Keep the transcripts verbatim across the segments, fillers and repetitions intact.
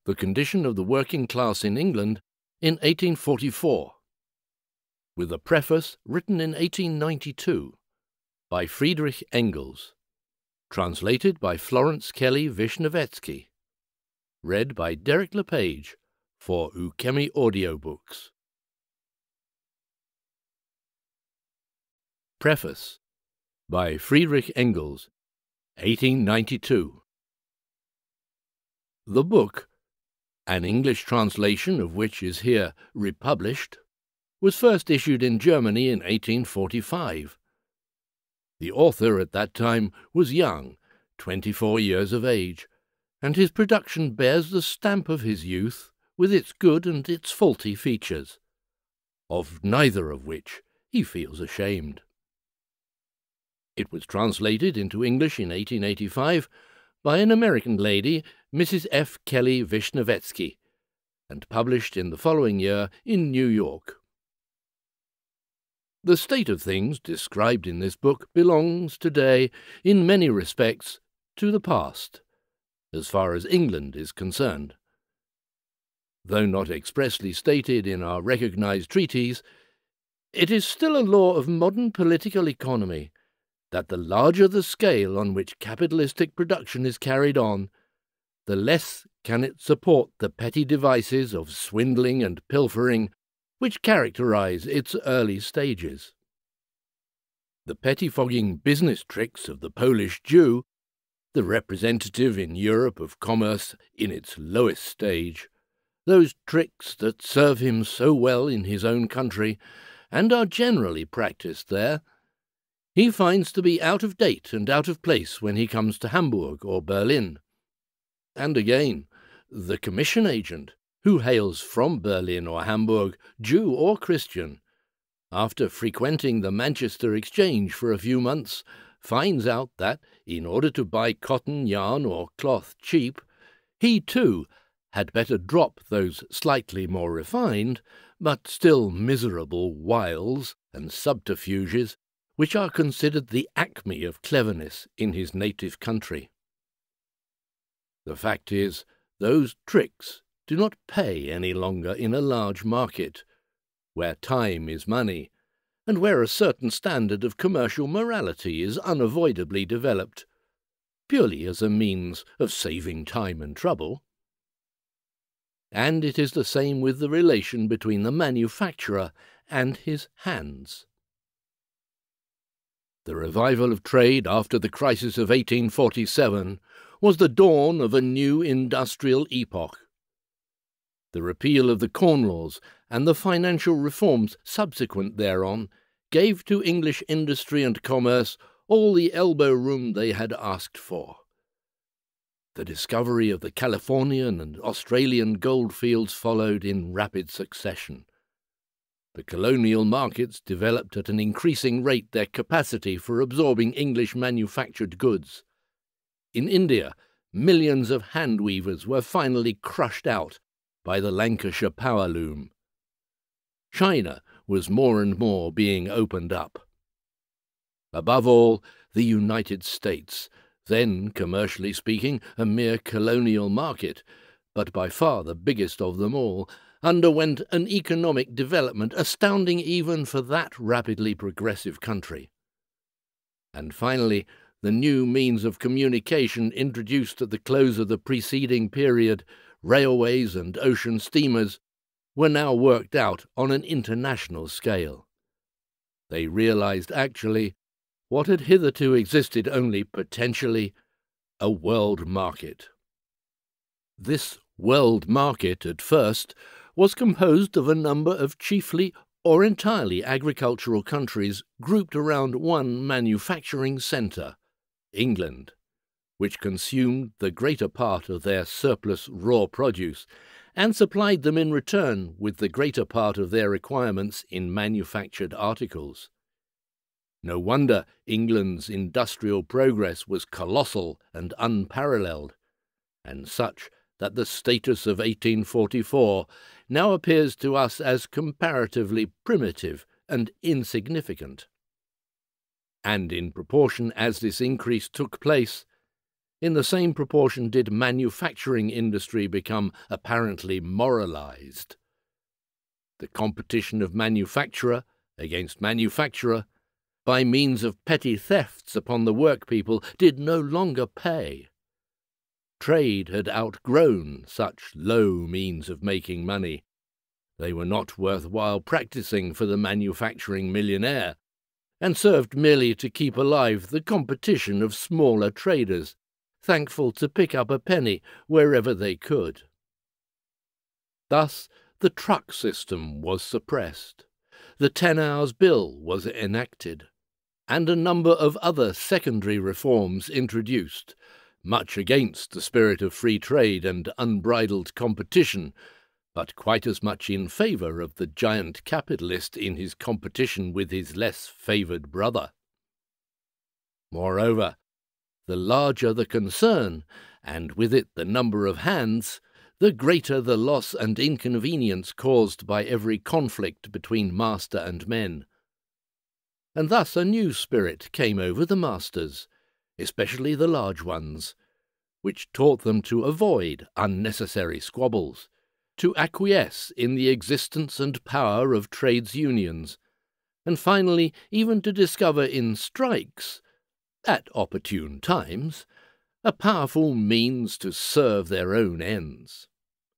The Condition of the Working Class in England in eighteen forty-four, with a preface written in eighteen ninety-two by Friedrich Engels, translated by Florence Kelly Vishnevetsky, read by Derek LePage for Ukemi Audiobooks. Preface by Friedrich Engels, eighteen ninety-two. The book, an English translation of which is here republished, was first issued in Germany in eighteen forty-five. The author at that time was young, twenty-four years of age, and his production bears the stamp of his youth with its good and its faulty features, of neither of which he feels ashamed. It was translated into English in eighteen eighty-five by an American lady, Missus F. Kelly Vishnevetsky, and published in the following year in New York. The state of things described in this book belongs today, in many respects, to the past, as far as England is concerned. Though not expressly stated in our recognized treaties, it is still a law of modern political economy that the larger the scale on which capitalistic production is carried on, the less can it support the petty devices of swindling and pilfering which characterize its early stages. The pettifogging business tricks of the Polish Jew, the representative in Europe of commerce in its lowest stage, those tricks that serve him so well in his own country and are generally practiced there, he finds to be out of date and out of place when he comes to Hamburg or Berlin. And again, the commission agent, who hails from Berlin or Hamburg, Jew or Christian, after frequenting the Manchester Exchange for a few months, finds out that, in order to buy cotton, yarn, or cloth cheap, he too had better drop those slightly more refined, but still miserable wiles and subterfuges which are considered the acme of cleverness in his native country. The fact is, those tricks do not pay any longer in a large market, where time is money, and where a certain standard of commercial morality is unavoidably developed, purely as a means of saving time and trouble. And it is the same with the relation between the manufacturer and his hands. The revival of trade after the crisis of eighteen forty-seven was the dawn of a new industrial epoch. The repeal of the Corn Laws and the financial reforms subsequent thereon gave to English industry and commerce all the elbow room they had asked for. The discovery of the Californian and Australian goldfields followed in rapid succession. The colonial markets developed at an increasing rate their capacity for absorbing English manufactured goods. In India, millions of hand weavers were finally crushed out by the Lancashire power loom. China was more and more being opened up. Above all, the United States, then, commercially speaking, a mere colonial market, but by far the biggest of them all, underwent an economic development astounding even for that rapidly progressive country. And finally, the new means of communication introduced at the close of the preceding period, railways and ocean steamers, were now worked out on an international scale. They realized actually what had hitherto existed only potentially, a world market. This world market, at first, was composed of a number of chiefly or entirely agricultural countries grouped around one manufacturing centre, England, which consumed the greater part of their surplus raw produce and supplied them in return with the greater part of their requirements in manufactured articles. No wonder England's industrial progress was colossal and unparalleled, and such that the status of eighteen forty-four now appears to us as comparatively primitive and insignificant. And in proportion as this increase took place, In the same proportion did manufacturing industry become apparently moralized. The competition of manufacturer against manufacturer by means of petty thefts upon the workpeople did no longer pay. Trade had outgrown such low means of making money. They were not worthwhile practicing for the manufacturing millionaire, and served merely to keep alive the competition of smaller traders, thankful to pick up a penny wherever they could. Thus the truck system was suppressed, the ten hours bill was enacted, and a number of other secondary reforms introduced, much against the spirit of free trade and unbridled competition, but quite as much in favour of the giant capitalist in his competition with his less favoured brother. Moreover, the larger the concern, and with it the number of hands, the greater the loss and inconvenience caused by every conflict between master and men. And thus a new spirit came over the masters, especially the large ones, which taught them to avoid unnecessary squabbles, to acquiesce in the existence and power of trades unions, and finally even to discover in strikes, at opportune times, a powerful means to serve their own ends.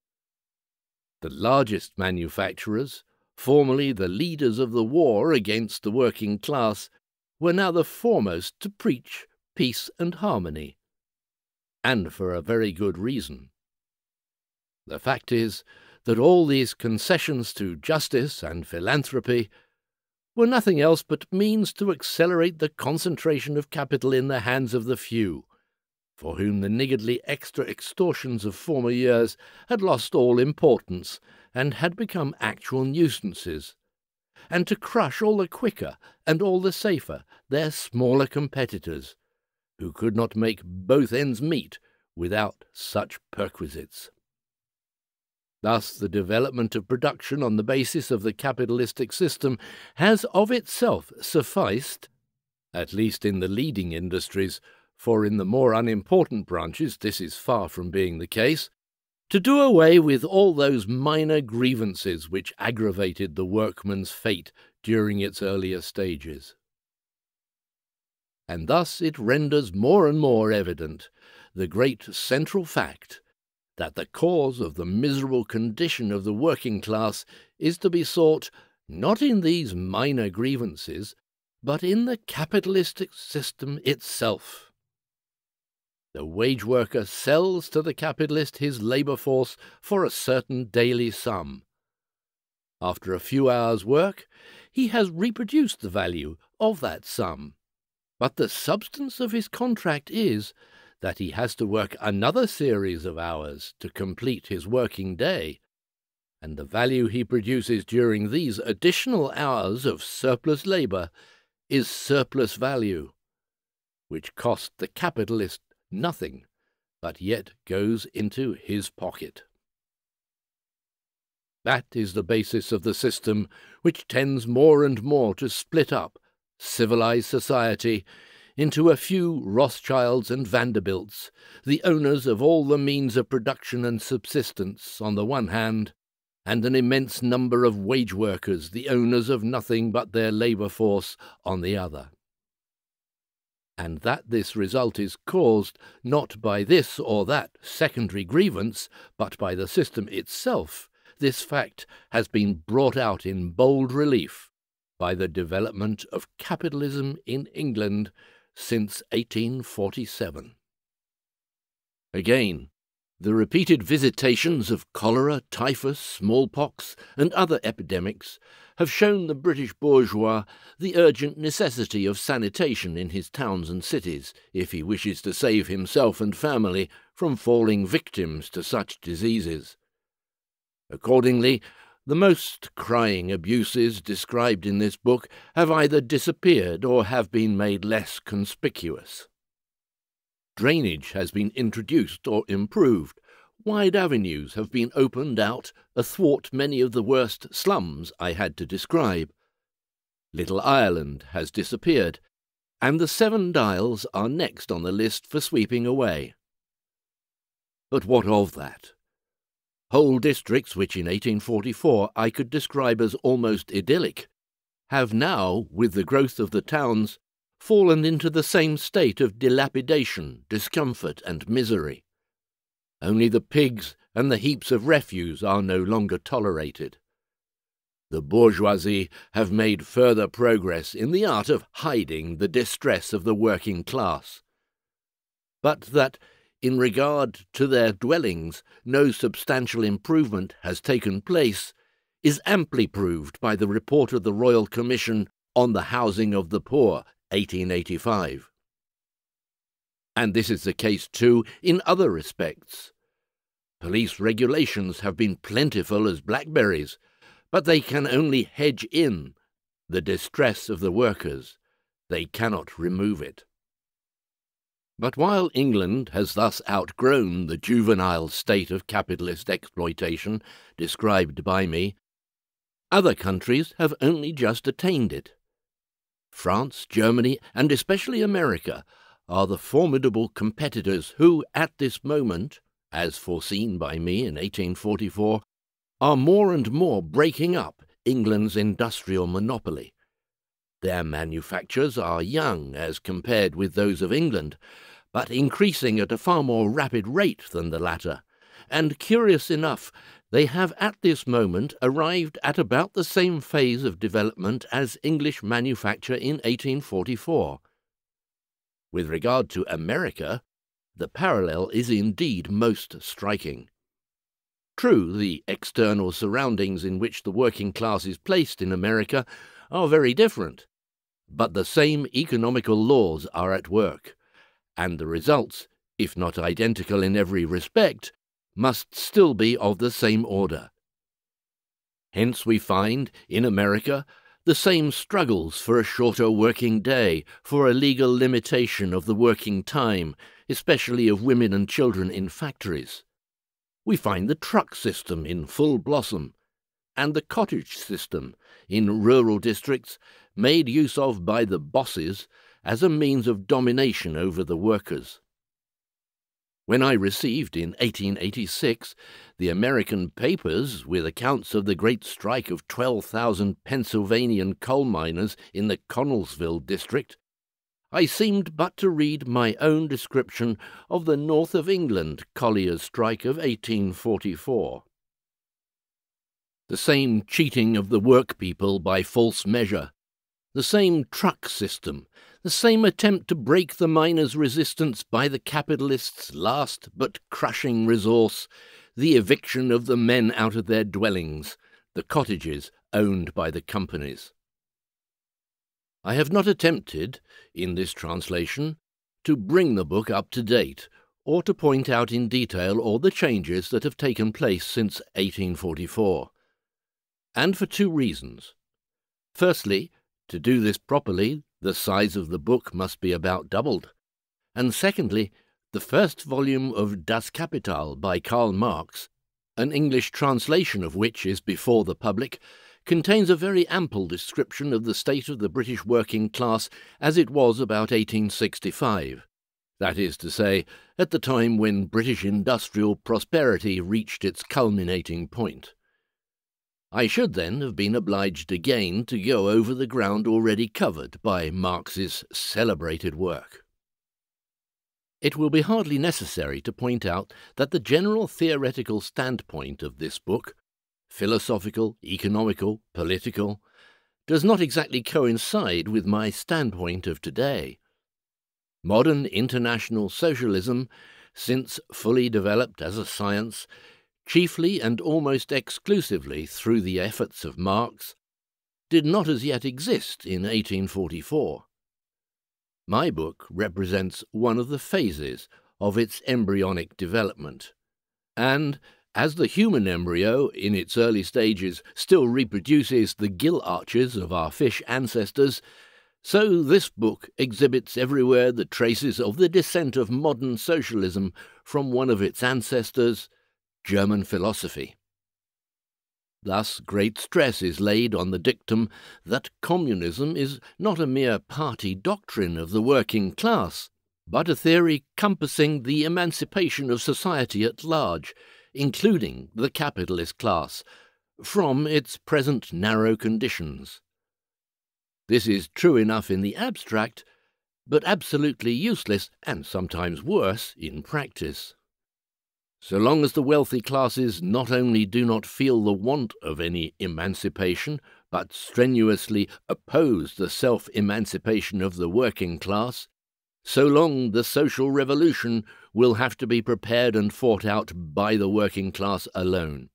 The largest manufacturers, formerly the leaders of the war against the working class, were now the foremost to preach peace and harmony, and for a very good reason. The fact is that all these concessions to justice and philanthropy were nothing else but means to accelerate the concentration of capital in the hands of the few, for whom the niggardly extra extortions of former years had lost all importance and had become actual nuisances, and to crush all the quicker and all the safer their smaller competitors, who could not make both ends meet without such perquisites. Thus the development of production on the basis of the capitalistic system has of itself sufficed, at least in the leading industries, for in the more unimportant branches this is far from being the case, to do away with all those minor grievances which aggravated the workman's fate during its earlier stages. And thus it renders more and more evident the great central fact that the cause of the miserable condition of the working class is to be sought not in these minor grievances, but in the capitalistic system itself. The wage worker sells to the capitalist his labour force for a certain daily sum. After a few hours' work, he has reproduced the value of that sum, but the substance of his contract is that he has to work another series of hours to complete his working day, and the value he produces during these additional hours of surplus labour is surplus value, which cost the capitalist nothing, but yet goes into his pocket. That is the basis of the system which tends more and more to split up civilized society into a few Rothschilds and Vanderbilts, the owners of all the means of production and subsistence on the one hand, and an immense number of wage workers, the owners of nothing but their labour force, on the other. And that this result is caused not by this or that secondary grievance, but by the system itself, this fact has been brought out in bold relief by the development of capitalism in England since eighteen forty-seven. Again, the repeated visitations of cholera, typhus, smallpox, and other epidemics have shown the British bourgeois the urgent necessity of sanitation in his towns and cities, if he wishes to save himself and family from falling victims to such diseases. Accordingly, the most crying abuses described in this book have either disappeared or have been made less conspicuous. Drainage has been introduced or improved. Wide avenues have been opened out athwart many of the worst slums I had to describe. Little Ireland has disappeared, and the Seven Dials are next on the list for sweeping away. But what of that? Whole districts which in eighteen forty-four I could describe as almost idyllic have now, with the growth of the towns, fallen into the same state of dilapidation, discomfort, and misery. Only the pigs and the heaps of refuse are no longer tolerated. The bourgeoisie have made further progress in the art of hiding the distress of the working class. But that, in regard to their dwellings, no substantial improvement has taken place is amply proved by the report of the Royal Commission on the Housing of the Poor, eighteen eighty-five. And this is the case, too, in other respects. Police regulations have been plentiful as blackberries, but they can only hedge in the distress of the workers. They cannot remove it. But while England has thus outgrown the juvenile state of capitalist exploitation described by me, other countries have only just attained it. France, Germany, and especially America are the formidable competitors who, at this moment, as foreseen by me in eighteen forty-four, are more and more breaking up England's industrial monopoly. Their manufactures are young as compared with those of England, but increasing at a far more rapid rate than the latter, and curious enough, they have at this moment arrived at about the same phase of development as English manufacture in eighteen forty-four. With regard to America, the parallel is indeed most striking. True, the external surroundings in which the working class is placed in America are very different, but the same economical laws are at work, and the results, if not identical in every respect, must still be of the same order. Hence we find, in America, the same struggles for a shorter working day, for a legal limitation of the working time, especially of women and children in factories. We find the truck system in full blossom, and the cottage system in rural districts made use of by the bosses as a means of domination over the workers. When I received in eighteen eighty-six the American papers with accounts of the great strike of twelve thousand Pennsylvanian coal miners in the Connellsville district, I seemed but to read my own description of the North of England colliers' strike of eighteen forty-four. The same cheating of the workpeople by false measure, the same truck system, the same attempt to break the miners' resistance by the capitalists' last but crushing resource, the eviction of the men out of their dwellings, the cottages owned by the companies. I have not attempted, in this translation, to bring the book up to date, or to point out in detail all the changes that have taken place since eighteen forty-four, and for two reasons. Firstly, to do this properly, the size of the book must be about doubled, and secondly, the first volume of Das Kapital by Karl Marx, an English translation of which is before the public, contains a very ample description of the state of the British working class as it was about eighteen sixty-five, that is to say, at the time when British industrial prosperity reached its culminating point. I should then have been obliged again to go over the ground already covered by Marx's celebrated work. It will be hardly necessary to point out that the general theoretical standpoint of this book, philosophical, economical, political, does not exactly coincide with my standpoint of today. Modern international socialism, since fully developed as a science, chiefly and almost exclusively through the efforts of Marx, did not as yet exist in eighteen forty-four. My book represents one of the phases of its embryonic development, and, as the human embryo, in its early stages, still reproduces the gill arches of our fish ancestors, so this book exhibits everywhere the traces of the descent of modern socialism from one of its ancestors, German philosophy. Thus great stress is laid on the dictum that communism is not a mere party doctrine of the working class, but a theory compassing the emancipation of society at large, including the capitalist class, from its present narrow conditions. This is true enough in the abstract, but absolutely useless, and sometimes worse, in practice. So long as the wealthy classes not only do not feel the want of any emancipation, but strenuously oppose the self-emancipation of the working class, so long the social revolution will have to be prepared and fought out by the working class alone.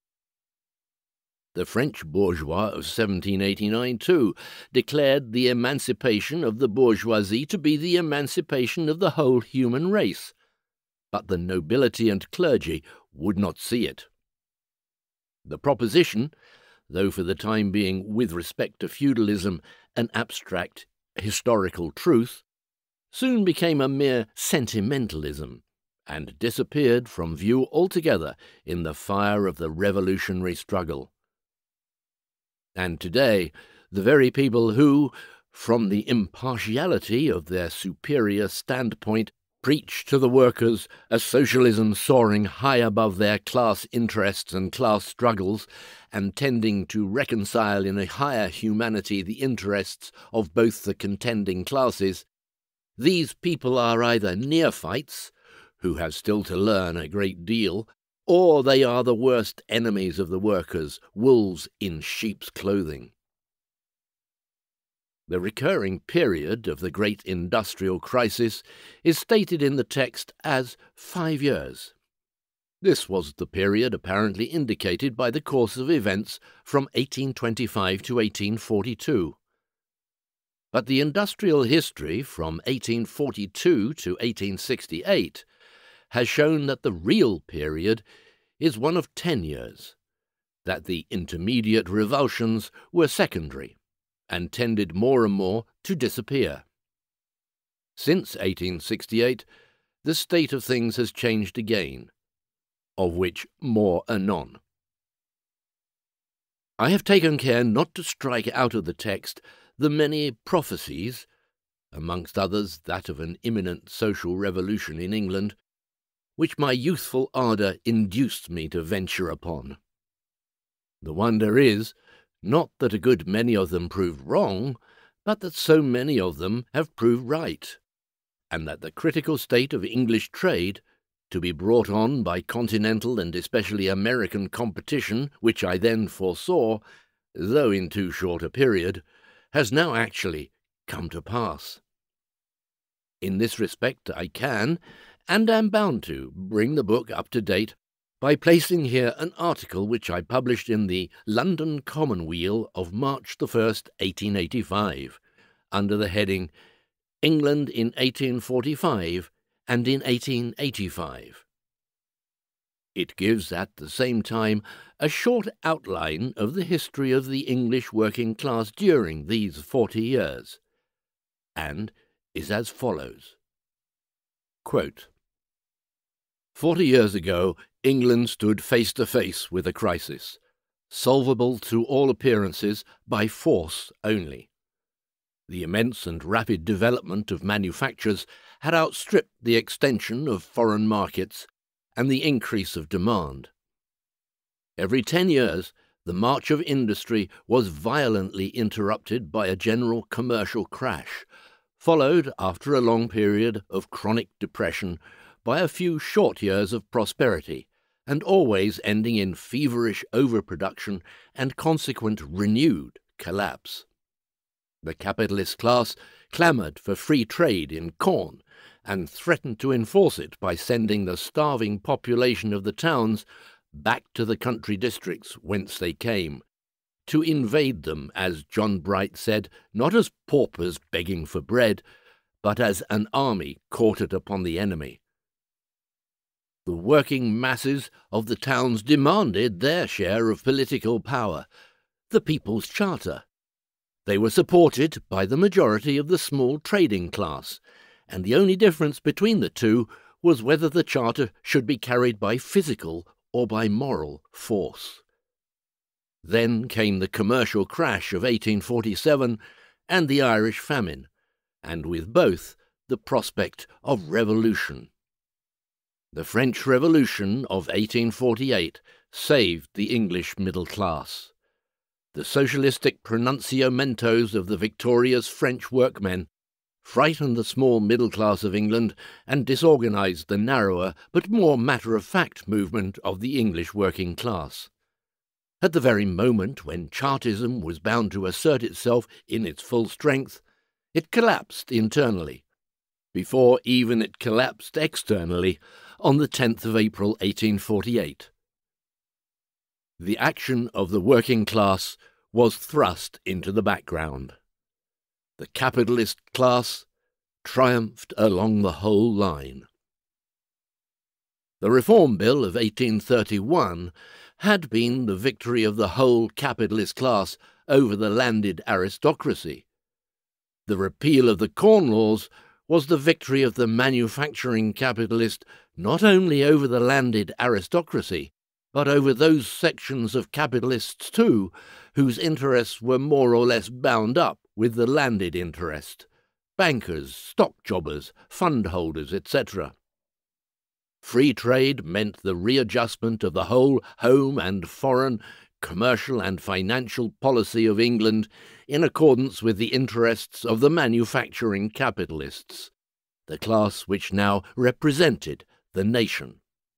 The French bourgeois of seventeen eighty-nine, too, declared the emancipation of the bourgeoisie to be the emancipation of the whole human race, but the nobility and clergy would not see it. The proposition, though for the time being with respect to feudalism an abstract historical truth, soon became a mere sentimentalism, and disappeared from view altogether in the fire of the revolutionary struggle. And today, the very people who, from the impartiality of their superior standpoint, preach to the workers a socialism soaring high above their class interests and class struggles, and tending to reconcile in a higher humanity the interests of both the contending classes, these people are either neophytes, who have still to learn a great deal, or they are the worst enemies of the workers, wolves in sheep's clothing. The recurring period of the great industrial crisis is stated in the text as five years. This was the period apparently indicated by the course of events from eighteen twenty-five to eighteen forty-two. But the industrial history from eighteen forty-two to eighteen sixty-eight has shown that the real period is one of ten years, that the intermediate revulsions were secondary, and tended more and more to disappear. Since eighteen sixty-eight, the state of things has changed again, of which more anon. I have taken care not to strike out of the text the many prophecies, amongst others that of an imminent social revolution in England, which my youthful ardour induced me to venture upon. The wonder is, not that a good many of them proved wrong, but that so many of them have proved right, and that the critical state of English trade, to be brought on by continental and especially American competition, which I then foresaw, though in too short a period, has now actually come to pass. In this respect I can, and am bound to, bring the book up to date by placing here an article which I published in the London Commonweal of March the first, eighteen eighty-five, under the heading England in eighteen forty-five and in eighteen eighty-five. It gives at the same time a short outline of the history of the English working class during these forty years, and is as follows. Quote, Forty years ago, England stood face to face with a crisis, solvable to all appearances by force only. The immense and rapid development of manufactures had outstripped the extension of foreign markets and the increase of demand. Every ten years, the march of industry was violently interrupted by a general commercial crash, followed, after a long period of chronic depression, by a few short years of prosperity, and always ending in feverish overproduction and consequent renewed collapse. The capitalist class clamoured for free trade in corn, and threatened to enforce it by sending the starving population of the towns back to the country districts whence they came, to invade them, as John Bright said, not as paupers begging for bread, but as an army quartered upon the enemy. The working masses of the towns demanded their share of political power, the People's Charter. They were supported by the majority of the small trading class, and the only difference between the two was whether the charter should be carried by physical or by moral force. Then came the commercial crash of eighteen forty-seven and the Irish famine, and with both the prospect of revolution. The French Revolution of eighteen forty-eight saved the English middle class. The socialistic pronunciamentos of the victorious French workmen frightened the small middle class of England and disorganized the narrower but more matter-of-fact movement of the English working class. At the very moment when Chartism was bound to assert itself in its full strength, it collapsed internally, before even it collapsed externally on the tenth of April eighteen forty-eight. The action of the working class was thrust into the background. The capitalist class triumphed along the whole line. The Reform Bill of eighteen thirty-one had been the victory of the whole capitalist class over the landed aristocracy. The repeal of the Corn Laws was the victory of the manufacturing capitalist not only over the landed aristocracy, but over those sections of capitalists too, whose interests were more or less bound up with the landed interest: bankers, stock jobbers, fund holders, et cetera. Free trade meant the readjustment of the whole home and foreign, commercial and financial policy of England in accordance with the interests of the manufacturing capitalists, the class which now represented the nation.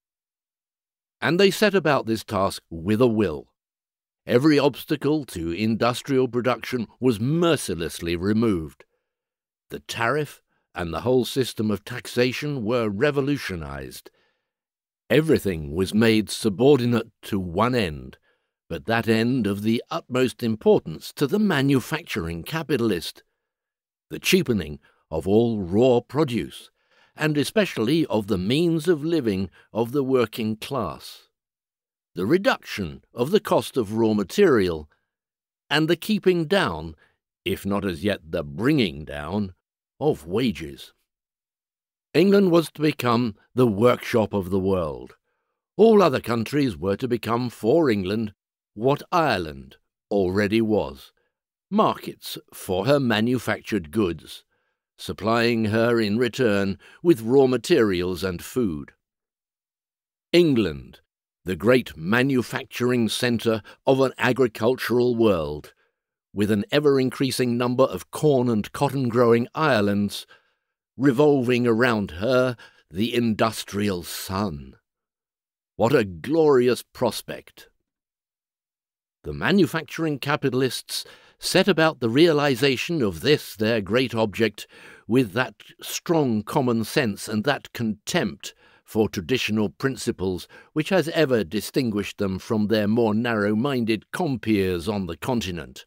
And they set about this task with a will. Every obstacle to industrial production was mercilessly removed. The tariff and the whole system of taxation were revolutionized. Everything was made subordinate to one end, but that end of the utmost importance to the manufacturing capitalist: the cheapening of all raw produce, and especially of the means of living of the working class, the reduction of the cost of raw material, and the keeping down, if not as yet the bringing down, of wages. England was to become the workshop of the world. All other countries were to become for England what Ireland already was: markets for her manufactured goods, supplying her in return with raw materials and food. England, the great manufacturing centre of an agricultural world, with an ever-increasing number of corn and cotton-growing islands, revolving around her the industrial sun. What a glorious prospect! The manufacturing capitalists set about the realization of this their great object with that strong common sense and that contempt for traditional principles which has ever distinguished them from their more narrow-minded compeers on the continent.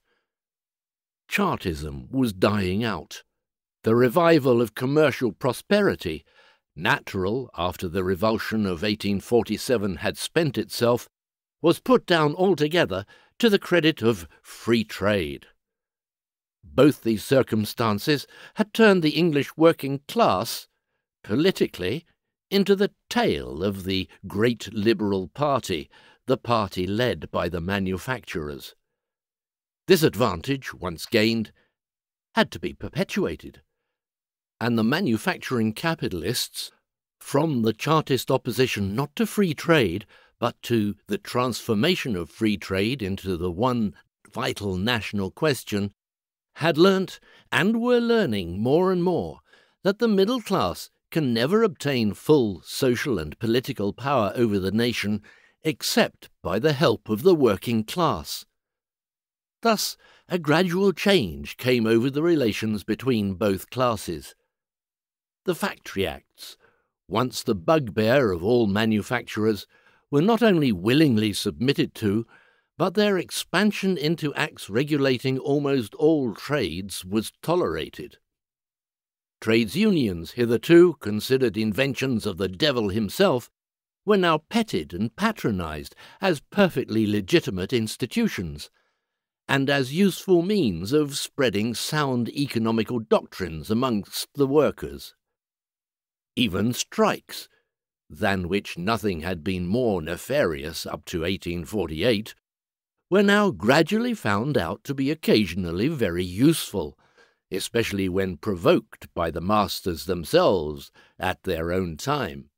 Chartism was dying out. The revival of commercial prosperity, natural after the revulsion of eighteen forty-seven had spent itself, was put down altogether to the credit of free trade. Both these circumstances had turned the English working class, politically, into the tail of the great Liberal Party, the party led by the manufacturers. This advantage, once gained, had to be perpetuated, and the manufacturing capitalists, from the Chartist opposition not to free trade, but to the transformation of free trade into the one vital national question, had learnt, and were learning more and more, that the middle class can never obtain full social and political power over the nation except by the help of the working class. Thus, a gradual change came over the relations between both classes. The Factory Acts, once the bugbear of all manufacturers, were not only willingly submitted to, but their expansion into acts regulating almost all trades was tolerated. Trades unions, hitherto considered inventions of the devil himself, were now petted and patronized as perfectly legitimate institutions, and as useful means of spreading sound economical doctrines amongst the workers. Even strikes, than which nothing had been more nefarious up to eighteen forty-eight, were now gradually found out to be occasionally very useful, especially when provoked by the masters themselves at their own time.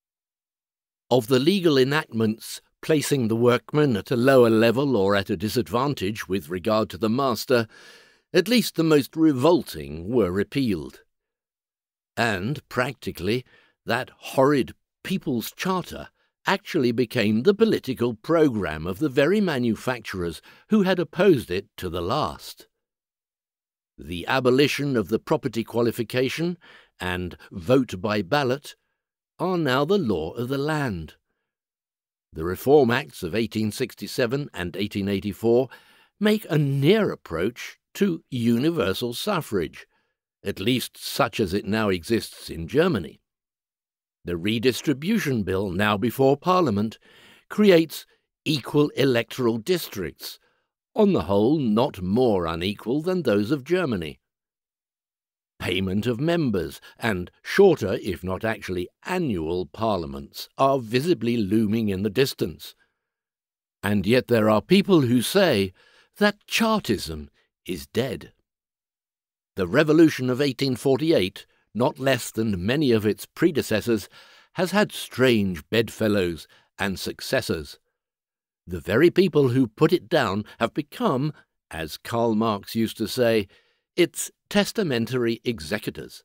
Of the legal enactments placing the workman at a lower level or at a disadvantage with regard to the master, at least the most revolting were repealed. And, practically, that horrid People's Charter actually became the political programme of the very manufacturers who had opposed it to the last. The abolition of the property qualification and vote by ballot are now the law of the land. The Reform Acts of eighteen sixty-seven and eighteen eighty-four make a near approach to universal suffrage, at least such as it now exists in Germany. The Redistribution Bill, now before Parliament, creates equal electoral districts, on the whole not more unequal than those of Germany. Payment of members and shorter, if not actually annual, parliaments are visibly looming in the distance. And yet there are people who say that Chartism is dead. The Revolution of eighteen forty-eight, not less than many of its predecessors, has had strange bedfellows and successors. The very people who put it down have become, as Karl Marx used to say, its testamentary executors.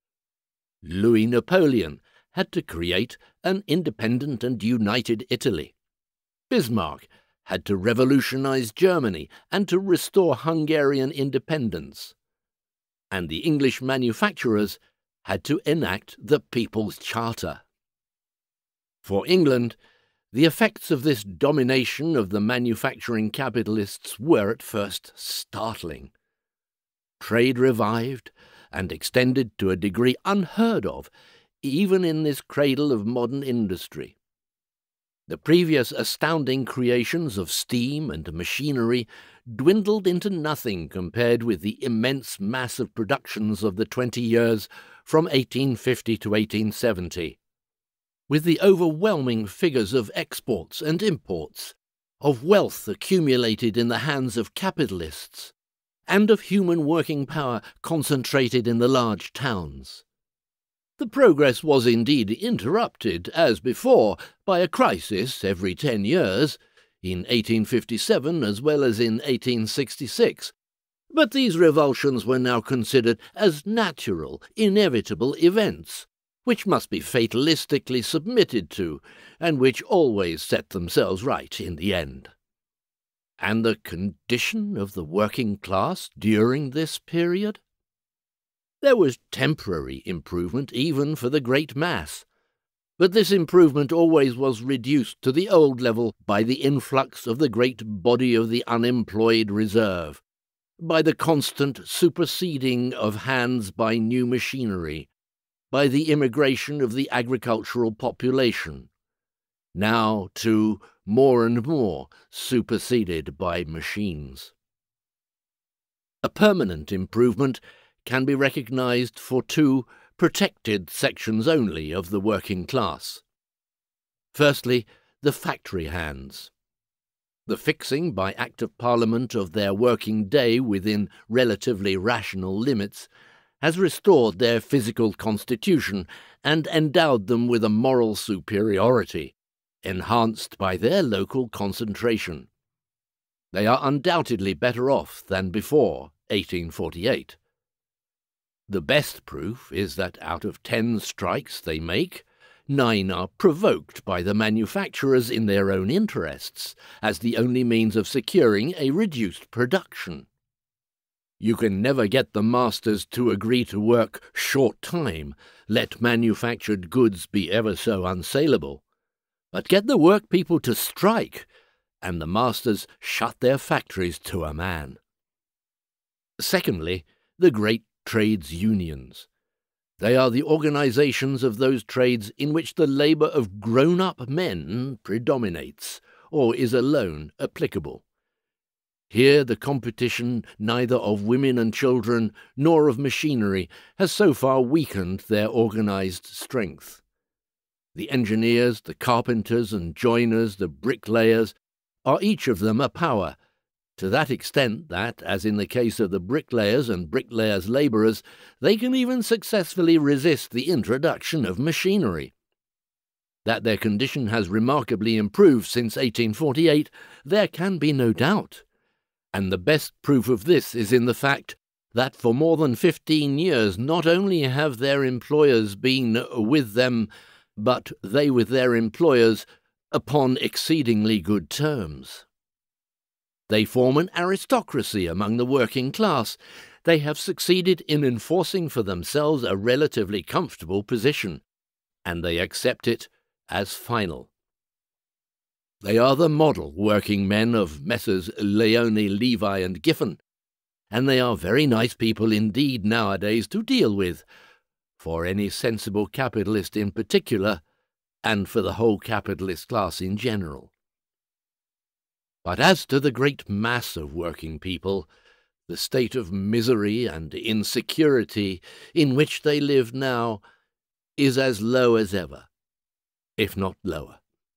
Louis Napoleon had to create an independent and united Italy. Bismarck had to revolutionize Germany and to restore Hungarian independence. And the English manufacturers had to enact the People's Charter. For England, the effects of this domination of the manufacturing capitalists were at first startling. Trade revived and extended to a degree unheard of, even in this cradle of modern industry. The previous astounding creations of steam and machinery dwindled into nothing compared with the immense mass of productions of the twenty years from eighteen fifty to eighteen seventy. With the overwhelming figures of exports and imports, of wealth accumulated in the hands of capitalists, and of human working power concentrated in the large towns. The progress was indeed interrupted, as before, by a crisis every ten years, in eighteen fifty-seven as well as in eighteen sixty-six, but these revulsions were now considered as natural, inevitable events, which must be fatalistically submitted to, and which always set themselves right in the end. And the condition of the working class during this period? There was temporary improvement even for the great mass, but this improvement always was reduced to the old level by the influx of the great body of the unemployed reserve, by the constant superseding of hands by new machinery, by the immigration of the agricultural population, now, too, more and more superseded by machines. A permanent improvement can be recognized for two protected sections only of the working class. Firstly, the factory hands. The fixing by Act of Parliament of their working day within relatively rational limits has restored their physical constitution and endowed them with a moral superiority, enhanced by their local concentration. They are undoubtedly better off than before eighteen forty-eight. The best proof is that out of ten strikes they make, nine are provoked by the manufacturers in their own interests, as the only means of securing a reduced production. You can never get the masters to agree to work short time, let manufactured goods be ever so unsaleable. But get the workpeople to strike, and the masters shut their factories to a man. Secondly, the great trades unions. They are the organizations of those trades in which the labor of grown-up men predominates, or is alone applicable. Here the competition neither of women and children nor of machinery has so far weakened their organized strength. The engineers, the carpenters and joiners, the bricklayers, are each of them a power, to that extent that, as in the case of the bricklayers and bricklayers' labourers, they can even successfully resist the introduction of machinery. That their condition has remarkably improved since eighteen forty-eight, there can be no doubt, and the best proof of this is in the fact that for more than fifteen years not only have their employers been with them, but they with their employers upon exceedingly good terms. They form an aristocracy among the working class. They have succeeded in enforcing for themselves a relatively comfortable position, and they accept it as final. They are the model working men of Messrs. Leone, Levi and Giffen, and they are very nice people indeed nowadays to deal with, for any sensible capitalist in particular, and for the whole capitalist class in general. But as to the great mass of working people, the state of misery and insecurity in which they live now is as low as ever, if not lower.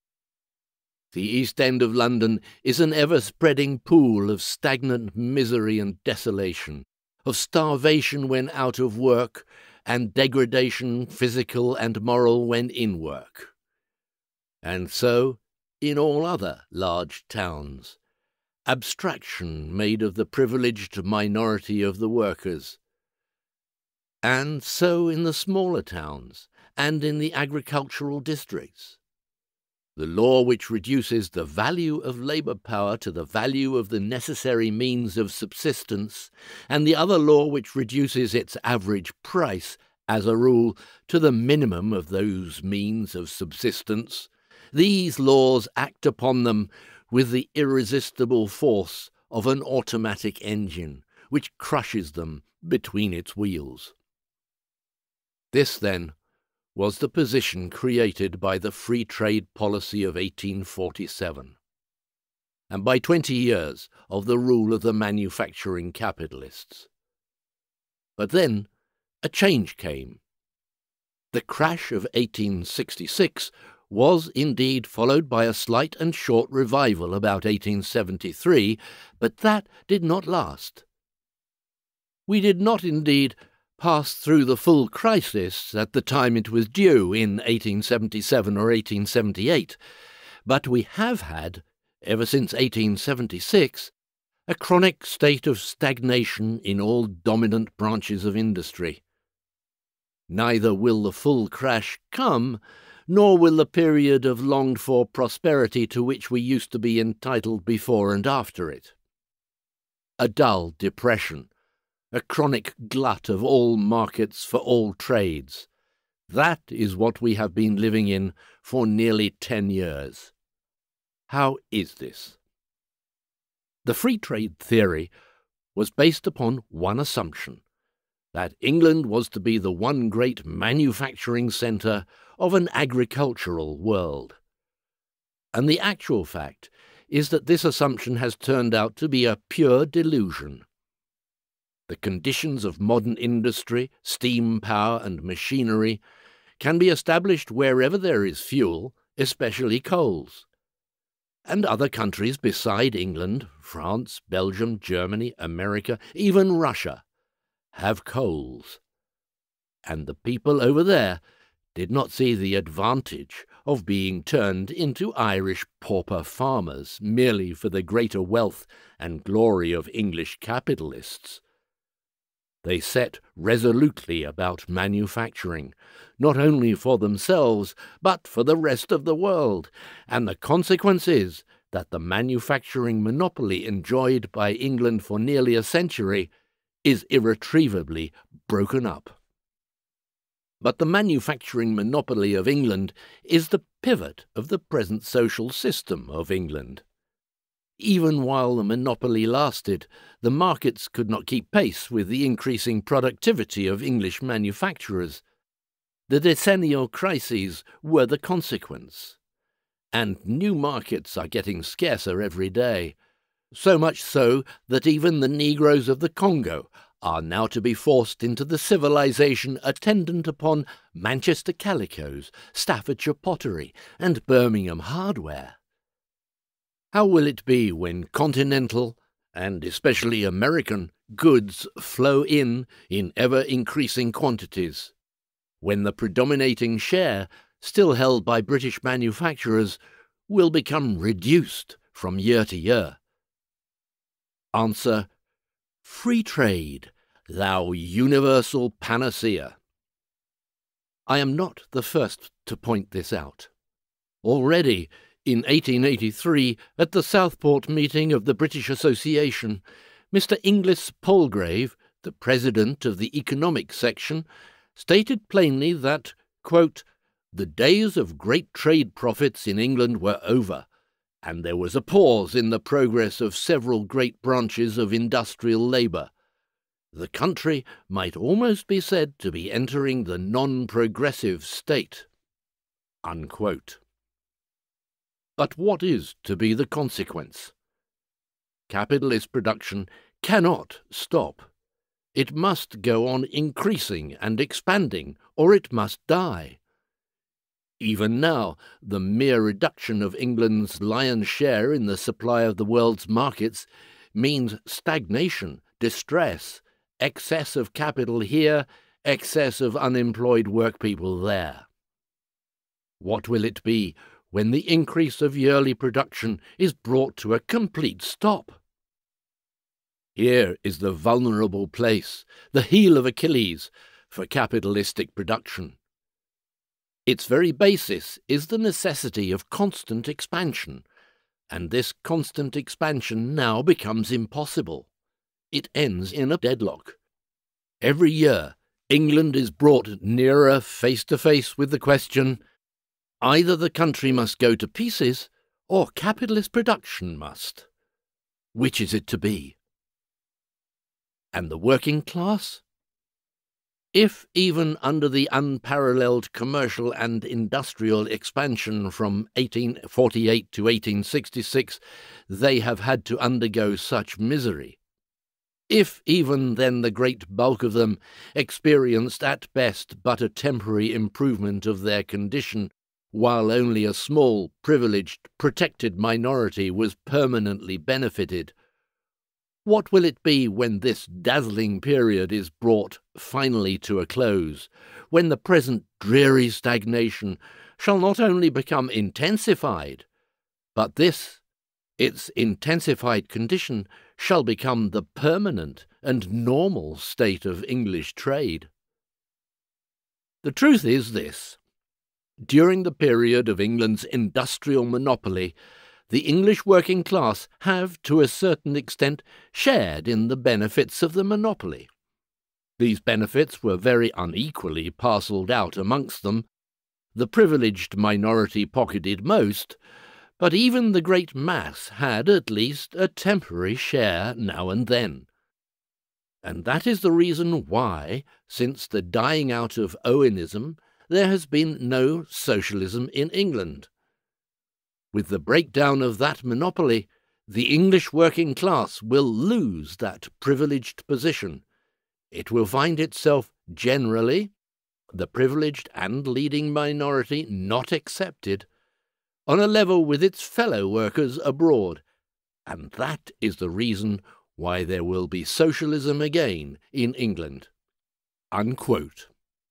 The East End of London is an ever-spreading pool of stagnant misery and desolation, of starvation when out of work, and degradation physical and moral when in work. And so, in all other large towns, abstraction made of the privileged minority of the workers. And so in the smaller towns, and in the agricultural districts. The law which reduces the value of labour power to the value of the necessary means of subsistence, and the other law which reduces its average price, as a rule, to the minimum of those means of subsistence, these laws act upon them with the irresistible force of an automatic engine, which crushes them between its wheels. This, then, was the position created by the free trade policy of eighteen forty-seven, and by twenty years of the rule of the manufacturing capitalists. But then a change came. The crash of eighteen sixty-six was indeed followed by a slight and short revival about eighteen seventy-three, but that did not last. We did not indeed passed through the full crisis at the time it was due in eighteen seventy-seven or eighteen seventy-eight, but we have had, ever since eighteen seventy-six, a chronic state of stagnation in all dominant branches of industry. Neither will the full crash come, nor will the period of longed-for prosperity to which we used to be entitled before and after it. A dull depression, a chronic glut of all markets for all trades. That is what we have been living in for nearly ten years. How is this? The free trade theory was based upon one assumption, that England was to be the one great manufacturing centre of an agricultural world. And the actual fact is that this assumption has turned out to be a pure delusion. The conditions of modern industry, steam power and machinery can be established wherever there is fuel, especially coals. And other countries beside England, France, Belgium, Germany, America, even Russia, have coals. And the people over there did not see the advantage of being turned into Irish pauper farmers merely for the greater wealth and glory of English capitalists. They set resolutely about manufacturing, not only for themselves, but for the rest of the world, and the consequence is that the manufacturing monopoly enjoyed by England for nearly a century is irretrievably broken up. But the manufacturing monopoly of England is the pivot of the present social system of England. Even while the monopoly lasted, the markets could not keep pace with the increasing productivity of English manufacturers. The decennial crises were the consequence, and new markets are getting scarcer every day, so much so that even the Negroes of the Congo are now to be forced into the civilization attendant upon Manchester calicos, Staffordshire pottery, and Birmingham hardware. How will it be when continental, and especially American, goods flow in in ever-increasing quantities? When the predominating share, still held by British manufacturers, will become reduced from year to year? Answer: free trade, thou universal panacea. I am not the first to point this out. Already, in eighteen eighty-three, at the Southport meeting of the British Association, Mister Inglis Palgrave, the president of the economic section, stated plainly that, quote, "the days of great trade profits in England were over, and there was a pause in the progress of several great branches of industrial labour. The country might almost be said to be entering the non-progressive state." Unquote. But what is to be the consequence? Capitalist production cannot stop. It must go on increasing and expanding, or it must die. Even now, the mere reduction of England's lion's share in the supply of the world's markets means stagnation, distress, excess of capital here, excess of unemployed workpeople there. What will it be when the increase of yearly production is brought to a complete stop? Here is the vulnerable place, the heel of Achilles, for capitalistic production. Its very basis is the necessity of constant expansion, and this constant expansion now becomes impossible. It ends in a deadlock. Every year, England is brought nearer face to face with the question: either the country must go to pieces, or capitalist production must. Which is it to be? And the working class? If even under the unparalleled commercial and industrial expansion from eighteen forty-eight to eighteen sixty-six they have had to undergo such misery, if even then the great bulk of them experienced at best but a temporary improvement of their condition, while only a small, privileged, protected minority was permanently benefited, what will it be when this dazzling period is brought finally to a close, when the present dreary stagnation shall not only become intensified, but this, its intensified condition, shall become the permanent and normal state of English trade? The truth is this. During the period of England's industrial monopoly, the English working class have, to a certain extent, shared in the benefits of the monopoly. These benefits were very unequally parcelled out amongst them. The privileged minority pocketed most, but even the great mass had at least a temporary share now and then. And that is the reason why, since the dying out of Owenism, there has been no socialism in England. With the breakdown of that monopoly, the English working class will lose that privileged position. It will find itself generally, the privileged and leading minority not excepted, on a level with its fellow workers abroad, and that is the reason why there will be socialism again in England." Unquote.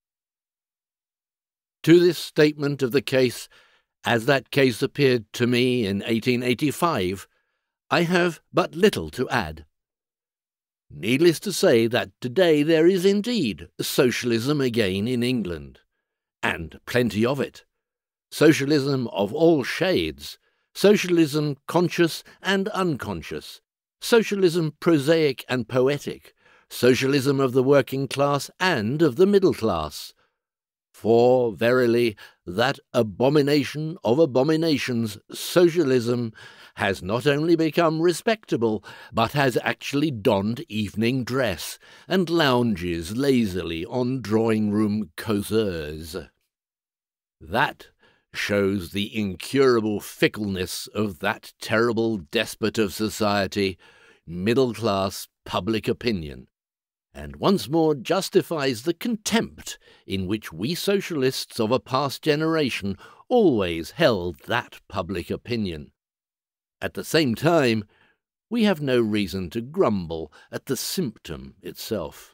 To this statement of the case, as that case appeared to me in eighteen eighty-five, I have but little to add. Needless to say that today there is indeed socialism again in England, and plenty of it. Socialism of all shades, socialism conscious and unconscious, socialism prosaic and poetic, socialism of the working class and of the middle class. For, verily, that abomination of abominations, socialism, has not only become respectable, but has actually donned evening dress, and lounges lazily on drawing-room causeurs. That shows the incurable fickleness of that terrible despot of society, middle-class public opinion, and once more justifies the contempt in which we socialists of a past generation always held that public opinion. At the same time, we have no reason to grumble at the symptom itself.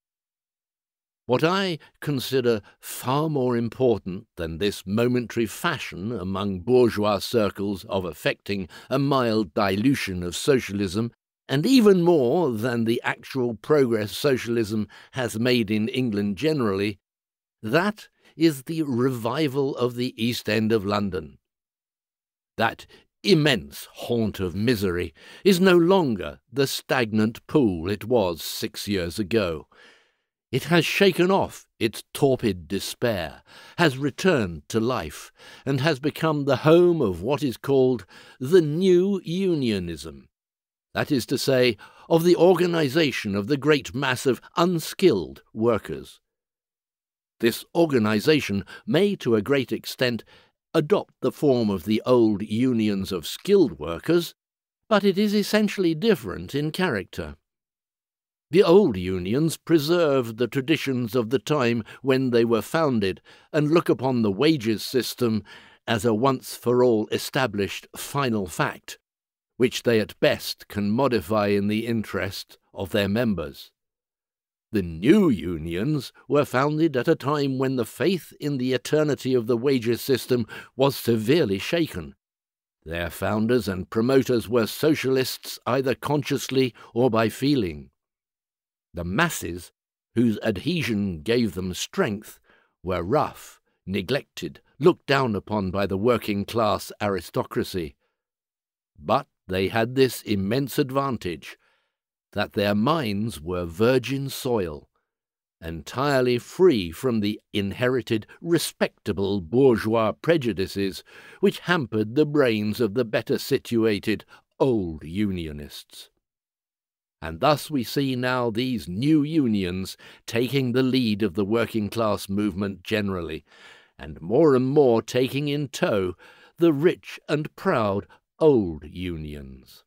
What I consider far more important than this momentary fashion among bourgeois circles of effecting a mild dilution of socialism, and even more than the actual progress socialism has made in England generally, that is the revival of the East End of London. That immense haunt of misery is no longer the stagnant pool it was six years ago. It has shaken off its torpid despair, has returned to life, and has become the home of what is called the new unionism. That is to say, of the organisation of the great mass of unskilled workers. This organisation may, to a great extent, adopt the form of the old unions of skilled workers, but it is essentially different in character. The old unions preserve the traditions of the time when they were founded and look upon the wages system as a once-for-all established final fact, which they at best can modify in the interest of their members. The new unions were founded at a time when the faith in the eternity of the wages system was severely shaken. Their founders and promoters were socialists either consciously or by feeling. The masses, whose adhesion gave them strength, were rough, neglected, looked down upon by the working-class aristocracy. But they had this immense advantage, that their minds were virgin soil, entirely free from the inherited respectable bourgeois prejudices which hampered the brains of the better-situated old unionists. And thus we see now these new unions taking the lead of the working-class movement generally, and more and more taking in tow the rich and proud old unions.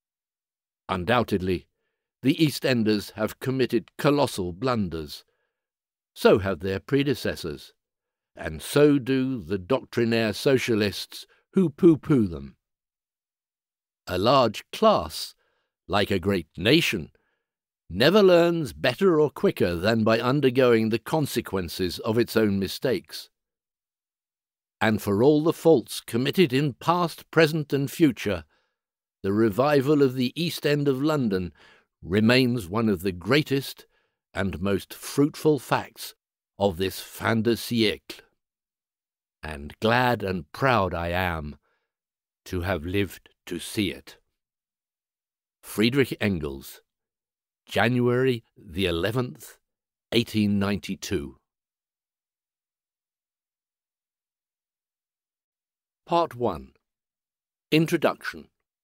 Undoubtedly, the East Enders have committed colossal blunders. So have their predecessors, and so do the doctrinaire socialists who pooh-pooh them. A large class, like a great nation, never learns better or quicker than by undergoing the consequences of its own mistakes. And for all the faults committed in past, present, and future, the revival of the East End of London remains one of the greatest and most fruitful facts of this fin de siècle. And glad and proud I am to have lived to see it. Friedrich Engels, January the eleventh, eighteen ninety-two. Part one. Introduction.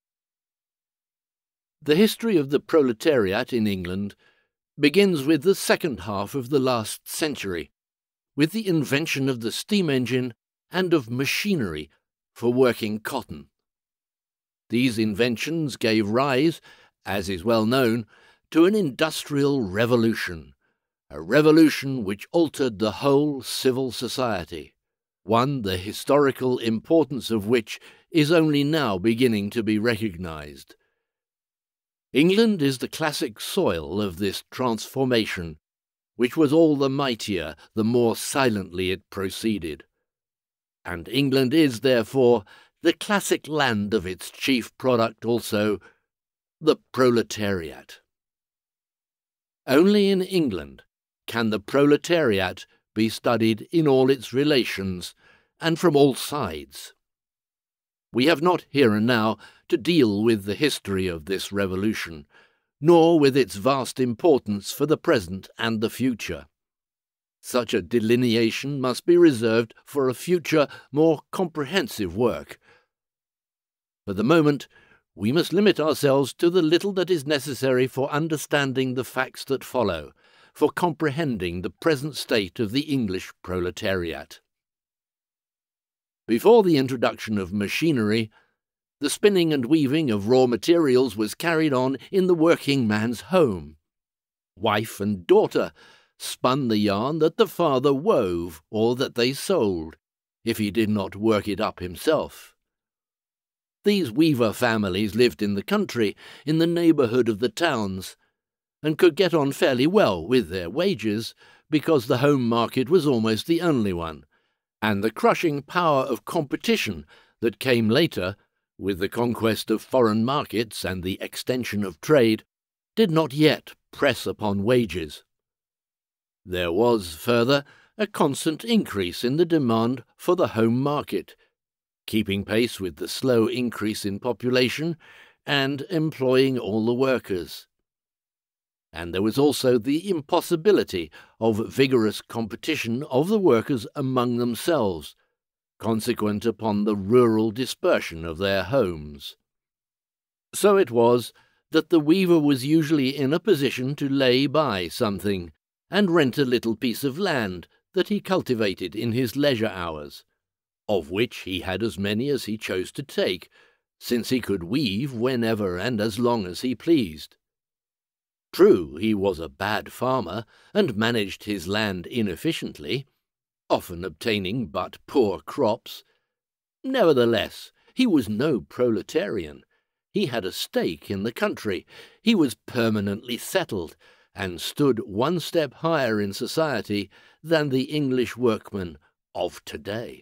The history of the proletariat in England begins with the second half of the last century, with the invention of the steam engine and of machinery for working cotton. These inventions gave rise, as is well known, to an industrial revolution, a revolution which altered the whole civil society, one the historical importance of which is only now beginning to be recognized. England is the classic soil of this transformation, which was all the mightier the more silently it proceeded. And England is, therefore, the classic land of its chief product also, the proletariat. Only in England can the proletariat be studied in all its relations and from all sides. We have not here and now to deal with the history of this revolution, nor with its vast importance for the present and the future. Such a delineation must be reserved for a future, more comprehensive work. For the moment, we must limit ourselves to the little that is necessary for understanding the facts that follow, for comprehending the present state of the English proletariat. Before the introduction of machinery, the spinning and weaving of raw materials was carried on in the working man's home. Wife and daughter spun the yarn that the father wove or that they sold, if he did not work it up himself. These weaver families lived in the country, in the neighbourhood of the towns, and could get on fairly well with their wages, because the home market was almost the only one, and the crushing power of competition that came later, with the conquest of foreign markets and the extension of trade, did not yet press upon wages. There was, further, a constant increase in the demand for the home market, keeping pace with the slow increase in population and employing all the workers. And there was also the impossibility of vigorous competition of the workers among themselves, consequent upon the rural dispersion of their homes. So it was that the weaver was usually in a position to lay by something, and rent a little piece of land that he cultivated in his leisure hours, of which he had as many as he chose to take, since he could weave whenever and as long as he pleased. True, he was a bad farmer, and managed his land inefficiently, often obtaining but poor crops. Nevertheless, he was no proletarian. He had a stake in the country, he was permanently settled, and stood one step higher in society than the English workman of today.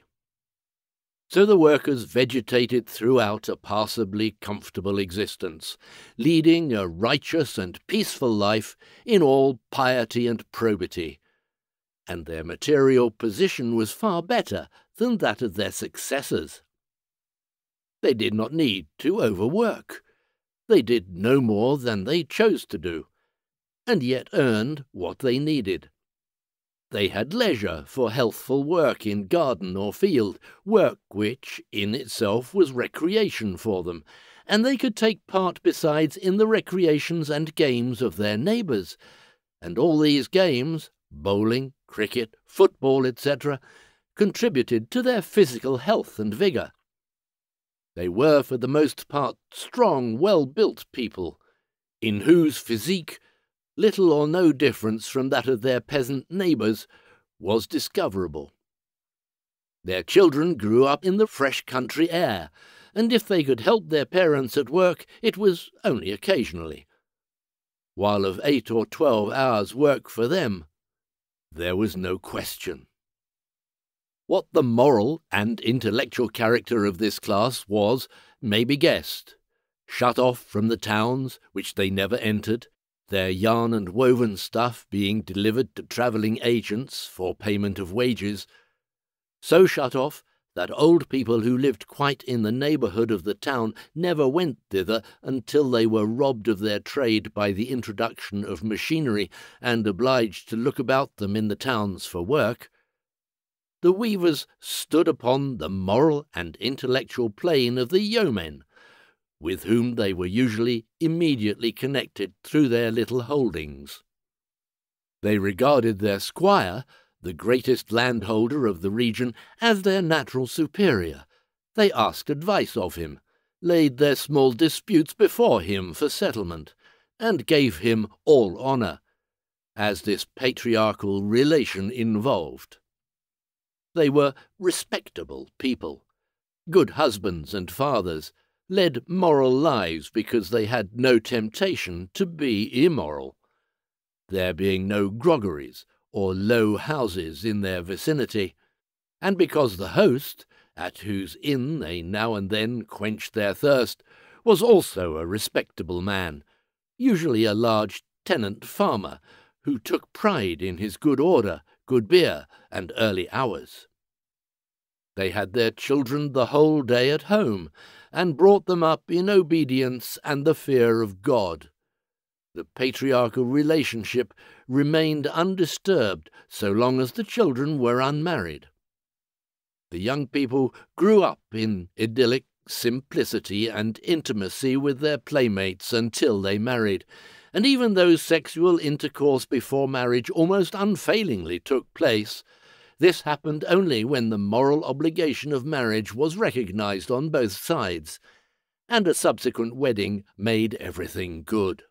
So the workers vegetated throughout a passably comfortable existence, leading a righteous and peaceful life in all piety and probity, and their material position was far better than that of their successors. They did not need to overwork. They did no more than they chose to do, and yet earned what they needed. They had leisure for healthful work in garden or field, work which in itself was recreation for them, and they could take part besides in the recreations and games of their neighbours, and all these games, bowling, cricket, football, et cetera, contributed to their physical health and vigour. They were for the most part strong, well-built people, in whose physique little or no difference from that of their peasant neighbours was discoverable. Their children grew up in the fresh country air, and if they could help their parents at work, it was only occasionally, while of eight or twelve hours' work for them there was no question. What the moral and intellectual character of this class was may be guessed. Shut off from the towns, which they never entered, their yarn and woven stuff being delivered to travelling agents for payment of wages, so shut off that old people who lived quite in the neighbourhood of the town never went thither until they were robbed of their trade by the introduction of machinery and obliged to look about them in the towns for work. The weavers stood upon the moral and intellectual plane of the yeomen, with whom they were usually immediately connected through their little holdings. They regarded their squire, the greatest landholder of the region, as their natural superior. They asked advice of him, laid their small disputes before him for settlement, and gave him all honour, as this patriarchal relation involved. They were respectable people, good husbands and fathers, led moral lives because they had no temptation to be immoral, there being no groggeries or low houses in their vicinity, and because the host, at whose inn they now and then quenched their thirst, was also a respectable man, usually a large tenant farmer, who took pride in his good order, good beer, and early hours. They had their children the whole day at home, and brought them up in obedience and the fear of God. The patriarchal relationship remained undisturbed so long as the children were unmarried. The young people grew up in idyllic simplicity and intimacy with their playmates until they married, and even though sexual intercourse before marriage almost unfailingly took place, this happened only when the moral obligation of marriage was recognized on both sides, and a subsequent wedding made everything good.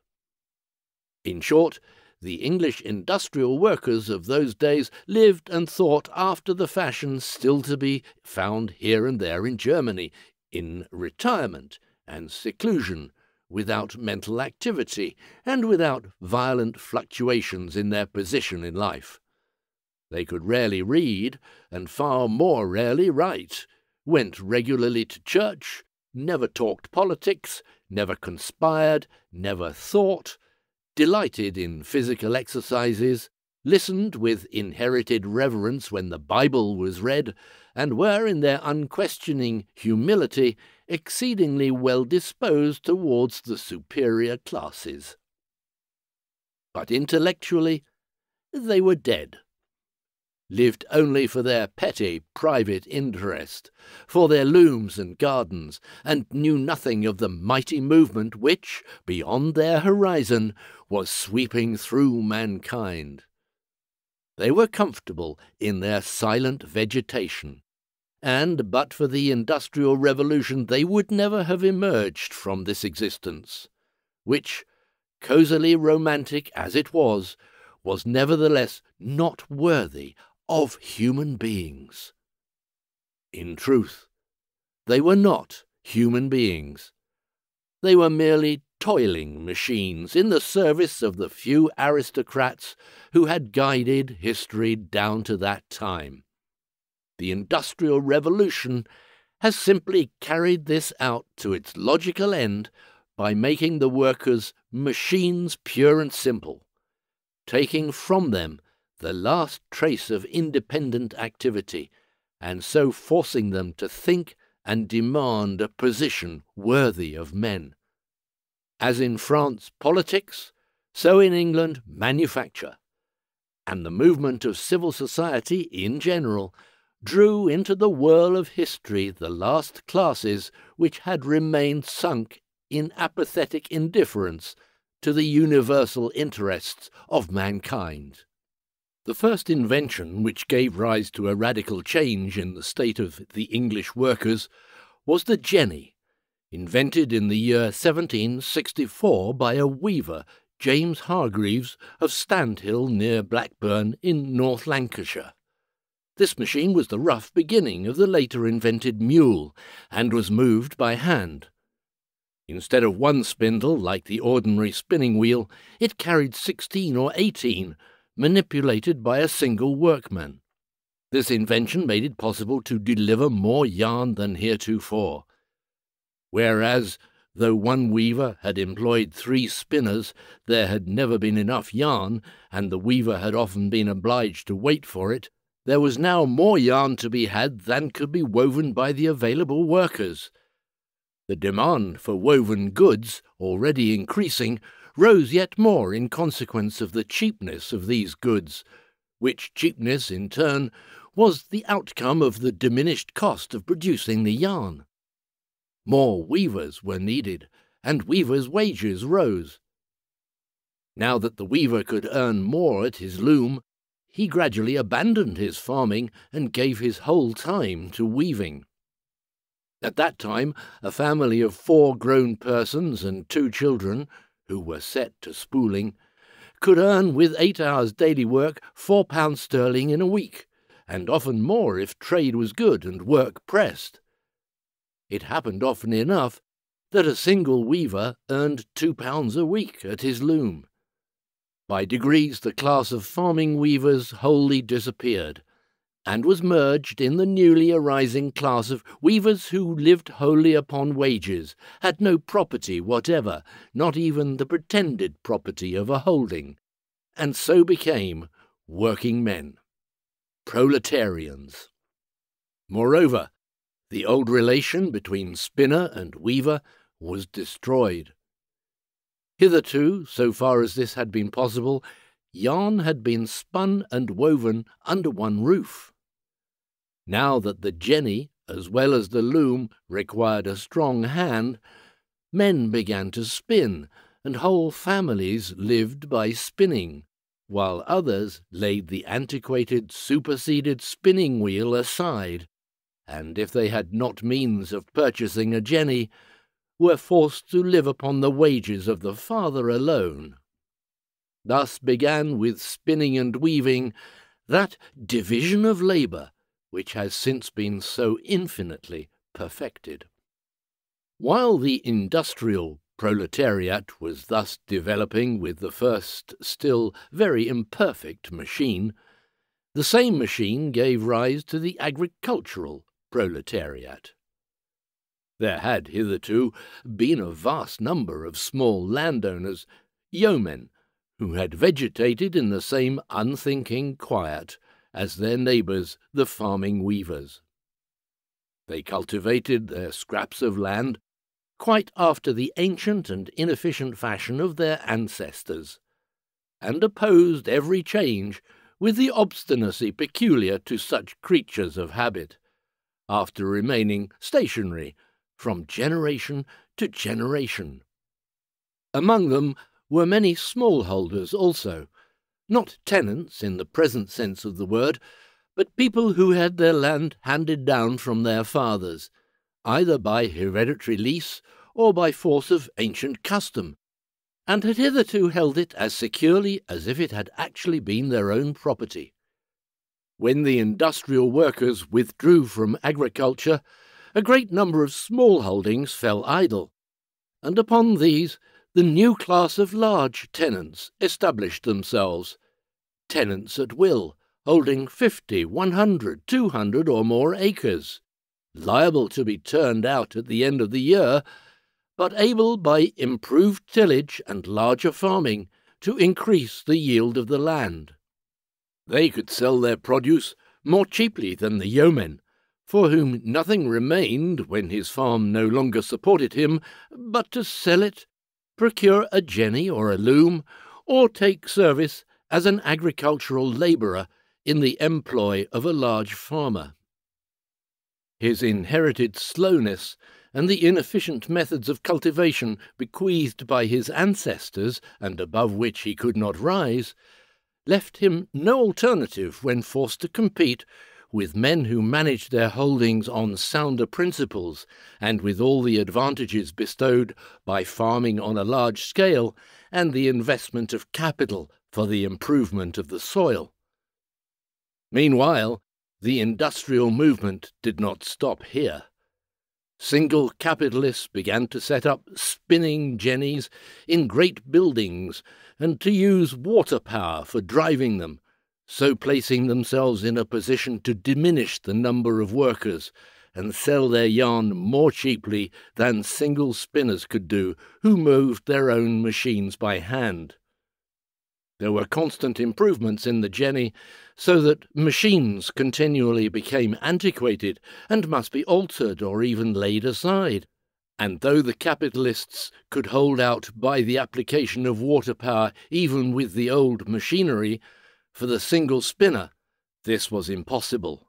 In short, the English industrial workers of those days lived and thought after the fashion still to be found here and there in Germany, in retirement and seclusion, without mental activity and without violent fluctuations in their position in life. They could rarely read, and far more rarely write, went regularly to church, never talked politics, never conspired, never thought, delighted in physical exercises, listened with inherited reverence when the Bible was read, and were, in their unquestioning humility, exceedingly well disposed towards the superior classes. But intellectually, they were dead, lived only for their petty private interest, for their looms and gardens, and knew nothing of the mighty movement which, beyond their horizon, was sweeping through mankind. They were comfortable in their silent vegetation, and but for the Industrial Revolution they would never have emerged from this existence, which, cosily romantic as it was, was nevertheless not worthy of human beings. In truth, they were not human beings. They were merely toiling machines in the service of the few aristocrats who had guided history down to that time. The Industrial Revolution has simply carried this out to its logical end by making the workers machines pure and simple, taking from them the last trace of independent activity, and so forcing them to think and demand a position worthy of men. As in France politics, so in England manufacture, and the movement of civil society in general drew into the whirl of history the last classes which had remained sunk in apathetic indifference to the universal interests of mankind. The first invention which gave rise to a radical change in the state of the English workers was the jenny, invented in the year seventeen sixty-four by a weaver, James Hargreaves of Standhill near Blackburn in North Lancashire. This machine was the rough beginning of the later invented mule, and was moved by hand. Instead of one spindle like the ordinary spinning wheel, it carried sixteen or eighteen, manipulated by a single workman. This invention made it possible to deliver more yarn than heretofore. Whereas, though one weaver had employed three spinners, there had never been enough yarn, and the weaver had often been obliged to wait for it, there was now more yarn to be had than could be woven by the available workers. The demand for woven goods, already increasing, rose yet more in consequence of the cheapness of these goods, which cheapness, in turn, was the outcome of the diminished cost of producing the yarn. More weavers were needed, and weavers' wages rose. Now that the weaver could earn more at his loom, he gradually abandoned his farming and gave his whole time to weaving. At that time, a family of four grown persons and two children, who were set to spooling, could earn with eight hours' daily work four pounds sterling in a week, and often more if trade was good and work pressed. It happened often enough that a single weaver earned two pounds a week at his loom. By degrees the class of farming weavers wholly disappeared, and was merged in the newly arising class of weavers who lived wholly upon wages, had no property whatever, not even the pretended property of a holding, and so became working men, proletarians. Moreover, the old relation between spinner and weaver was destroyed. Hitherto, so far as this had been possible, yarn had been spun and woven under one roof. Now that the jenny, as well as the loom, required a strong hand, men began to spin, and whole families lived by spinning, while others laid the antiquated, superseded spinning wheel aside, and if they had not means of purchasing a jenny, were forced to live upon the wages of the father alone. Thus began with spinning and weaving that division of labour which has since been so infinitely perfected. While the industrial proletariat was thus developing with the first, still very imperfect machine, the same machine gave rise to the agricultural proletariat. There had hitherto been a vast number of small landowners, yeomen, who had vegetated in the same unthinking quiet as their neighbours, the farming weavers. They cultivated their scraps of land quite after the ancient and inefficient fashion of their ancestors, and opposed every change with the obstinacy peculiar to such creatures of habit, after remaining stationary from generation to generation. Among them were many smallholders also, not tenants in the present sense of the word, but people who had their land handed down from their fathers, either by hereditary lease or by force of ancient custom, and had hitherto held it as securely as if it had actually been their own property. When the industrial workers withdrew from agriculture, a great number of small holdings fell idle, and upon these the new class of large tenants established themselves, tenants at will, holding fifty, one hundred, two hundred or more acres, liable to be turned out at the end of the year, but able by improved tillage and larger farming to increase the yield of the land. They could sell their produce more cheaply than the yeomen, for whom nothing remained when his farm no longer supported him but to sell it, procure a jenny or a loom, or take service as an agricultural labourer in the employ of a large farmer. His inherited slowness and the inefficient methods of cultivation bequeathed by his ancestors, and above which he could not rise, left him no alternative when forced to compete with men who managed their holdings on sounder principles and with all the advantages bestowed by farming on a large scale and the investment of capital for the improvement of the soil. Meanwhile, the industrial movement did not stop here. Single capitalists began to set up spinning jennies in great buildings and to use water power for driving them, so placing themselves in a position to diminish the number of workers and sell their yarn more cheaply than single spinners could do who moved their own machines by hand. There were constant improvements in the jenny, so that machines continually became antiquated and must be altered or even laid aside. And though the capitalists could hold out by the application of water power even with the old machinery, for the single spinner this was impossible.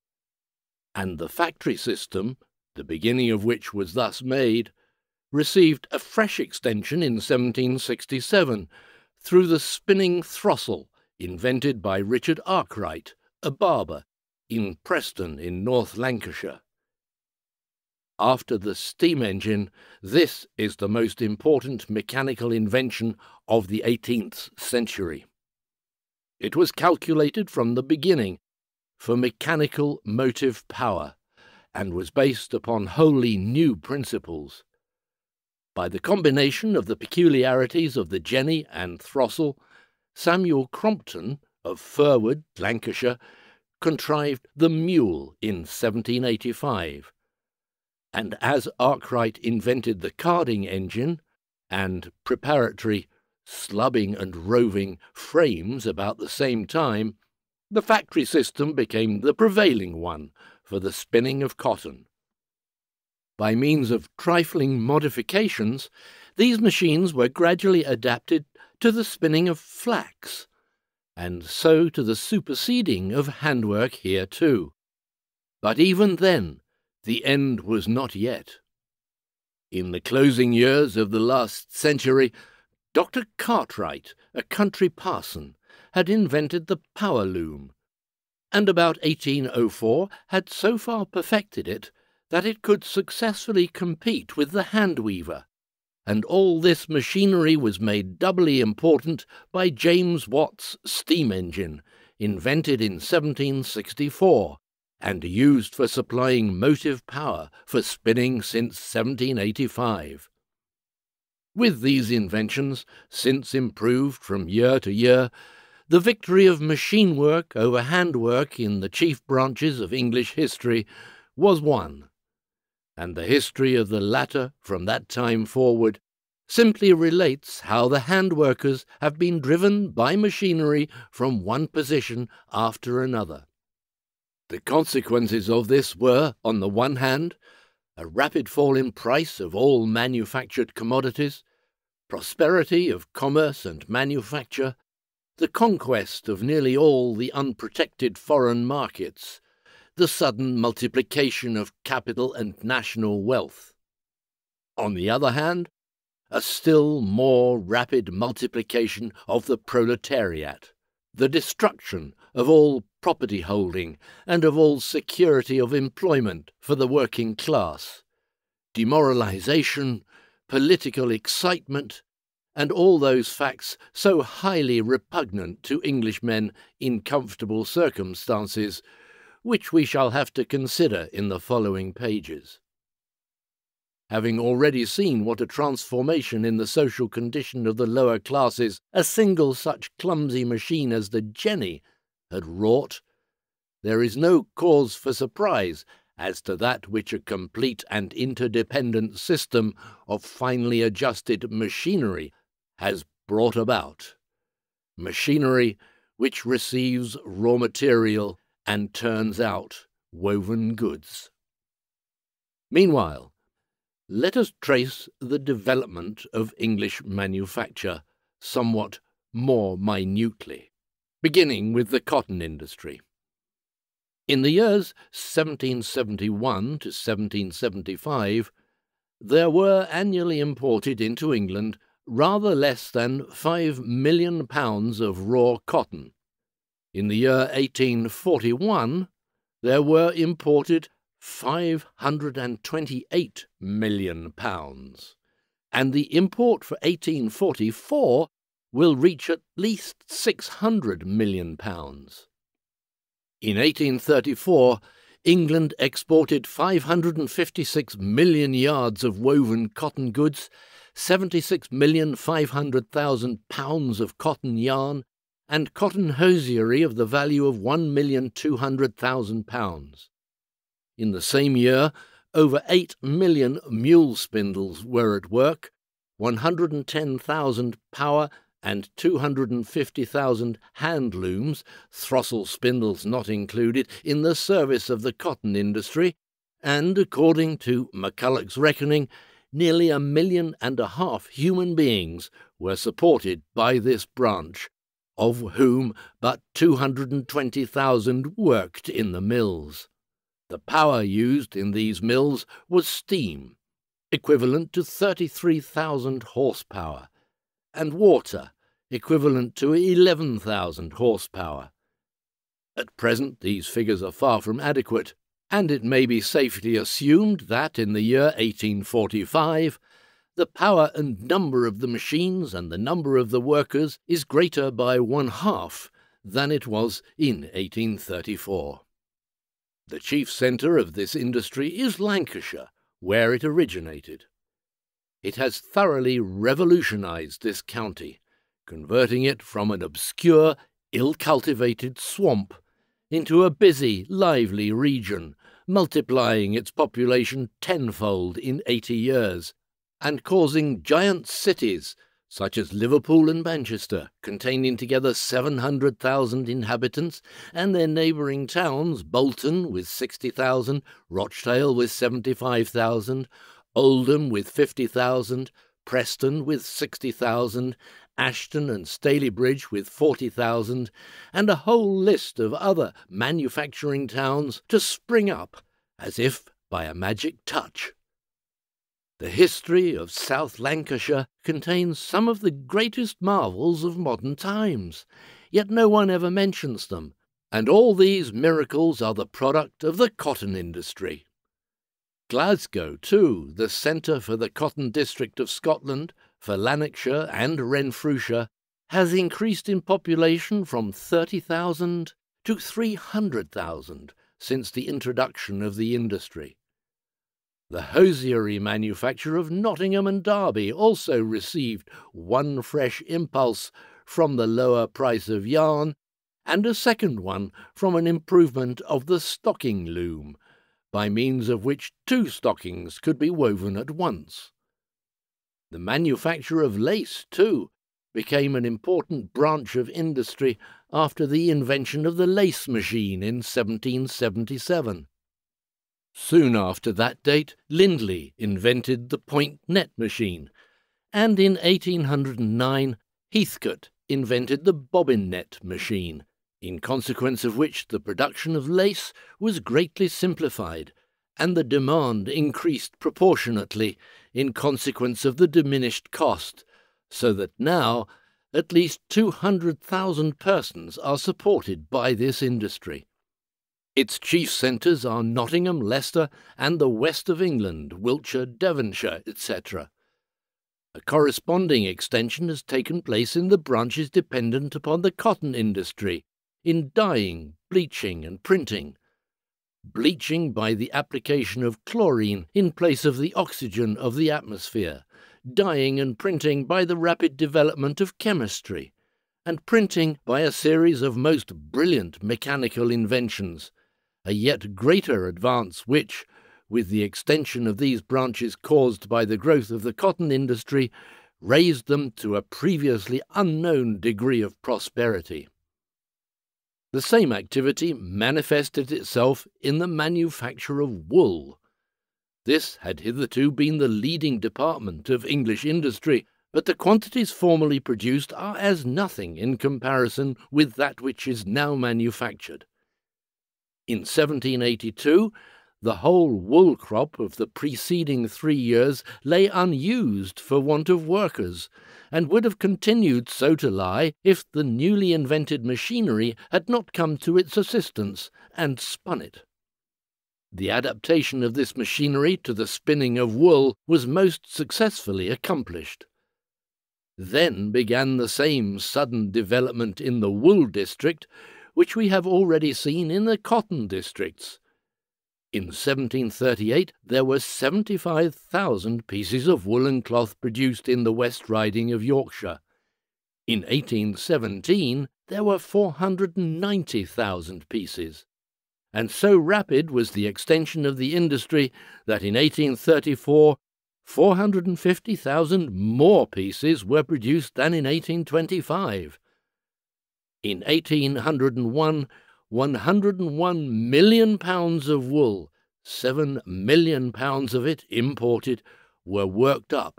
And the factory system, the beginning of which was thus made, received a fresh extension in seventeen sixty-seven, through the spinning throstle invented by Richard Arkwright, a barber, in Preston in North Lancashire. After the steam engine, this is the most important mechanical invention of the eighteenth century. It was calculated from the beginning for mechanical motive power, and was based upon wholly new principles. By the combination of the peculiarities of the jenny and throstle, Samuel Crompton, of Furwood, Lancashire, contrived the mule in seventeen eighty-five, and as Arkwright invented the carding engine and preparatory slubbing and roving frames about the same time, the factory system became the prevailing one for the spinning of cotton. By means of trifling modifications, these machines were gradually adapted to the spinning of flax, and so to the superseding of handwork here too. But even then, the end was not yet. In the closing years of the last century, Doctor Cartwright, a country parson, had invented the power loom, and about eighteen oh four had so far perfected it that it could successfully compete with the hand weaver, and all this machinery was made doubly important by James Watt's steam engine, invented in seventeen sixty-four, and used for supplying motive power for spinning since seventeen eighty-five. With these inventions, since improved from year to year, the victory of machine work over handwork in the chief branches of English history was won, and the history of the latter from that time forward simply relates how the handworkers have been driven by machinery from one position after another. The consequences of this were, on the one hand, a rapid fall in price of all manufactured commodities, prosperity of commerce and manufacture, the conquest of nearly all the unprotected foreign markets, the sudden multiplication of capital and national wealth. On the other hand, a still more rapid multiplication of the proletariat, the destruction of all property holding and of all security of employment for the working class, demoralization, political excitement, and all those facts so highly repugnant to Englishmen in comfortable circumstances, which we shall have to consider in the following pages. Having already seen what a transformation in the social condition of the lower classes a single such clumsy machine as the jenny had wrought, there is no cause for surprise as to that which a complete and interdependent system of finely adjusted machinery has brought about. Machinery which receives raw material and turns out woven goods. Meanwhile, let us trace the development of English manufacture somewhat more minutely, beginning with the cotton industry. In the years seventeen seventy-one to seventeen seventy-five, there were annually imported into England rather less than five million pounds of raw cotton. In the year eighteen forty-one, there were imported five hundred twenty-eight million pounds, and the import for eighteen forty-four will reach at least six hundred million pounds. In eighteen thirty-four, England exported five hundred fifty-six million yards of woven cotton goods, seventy-six million five hundred thousand pounds of cotton yarn, and cotton hosiery of the value of one million two hundred thousand pounds. In the same year, over eight million mule spindles were at work, one hundred ten thousand power and two hundred fifty thousand hand looms, throstle spindles not included, in the service of the cotton industry, and, according to McCulloch's reckoning, nearly a million and a half human beings were supported by this branch, of whom but two hundred twenty thousand worked in the mills. The power used in these mills was steam, equivalent to thirty-three thousand horsepower, and water, equivalent to eleven thousand horsepower. At present these figures are far from adequate, and it may be safely assumed that in the year eighteen forty-five the power and number of the machines and the number of the workers is greater by one half than it was in eighteen thirty-four. The chief centre of this industry is Lancashire, where it originated. It has thoroughly revolutionised this county, converting it from an obscure, ill-cultivated swamp into a busy, lively region, multiplying its population tenfold in eighty years, and causing giant cities, such as Liverpool and Manchester, containing together seven hundred thousand inhabitants, and their neighbouring towns, Bolton with sixty thousand, Rochdale with seventy-five thousand, Oldham with fifty thousand, Preston with sixty thousand, Ashton and Stalybridge with forty thousand, and a whole list of other manufacturing towns to spring up, as if by a magic touch. The history of South Lancashire contains some of the greatest marvels of modern times, yet no one ever mentions them, and all these miracles are the product of the cotton industry. Glasgow, too, the centre for the cotton district of Scotland, for Lanarkshire and Renfrewshire, has increased in population from thirty thousand to three hundred thousand since the introduction of the industry. The hosiery manufacture of Nottingham and Derby also received one fresh impulse from the lower price of yarn, and a second one from an improvement of the stocking loom, by means of which two stockings could be woven at once. The manufacture of lace, too, became an important branch of industry after the invention of the lace machine in seventeen seventy-seven. Soon after that date, Lindley invented the point net machine, and in eighteen oh nine Heathcote invented the bobbin net machine, in consequence of which the production of lace was greatly simplified, and the demand increased proportionately in consequence of the diminished cost, so that now at least two hundred thousand persons are supported by this industry. Its chief centres are Nottingham, Leicester, and the west of England, Wiltshire, Devonshire, et cetera. A corresponding extension has taken place in the branches dependent upon the cotton industry, in dyeing, bleaching, and printing. Bleaching by the application of chlorine in place of the oxygen of the atmosphere, dyeing and printing by the rapid development of chemistry, and printing by a series of most brilliant mechanical inventions, a yet greater advance which, with the extension of these branches caused by the growth of the cotton industry, raised them to a previously unknown degree of prosperity. The same activity manifested itself in the manufacture of wool. This had hitherto been the leading department of English industry, but the quantities formerly produced are as nothing in comparison with that which is now manufactured. In seventeen eighty-two, the whole wool crop of the preceding three years lay unused for want of workers, and would have continued so to lie if the newly invented machinery had not come to its assistance and spun it. The adaptation of this machinery to the spinning of wool was most successfully accomplished. Then began the same sudden development in the wool district which we have already seen in the cotton districts. In seventeen thirty-eight there were seventy-five thousand pieces of woolen cloth produced in the West Riding of Yorkshire. In eighteen seventeen there were four hundred ninety thousand pieces, and so rapid was the extension of the industry that in eighteen thirty-four four hundred fifty thousand more pieces were produced than in eighteen twenty-five. In eighteen oh one, one hundred one million pounds of wool, seven million pounds of it imported, were worked up.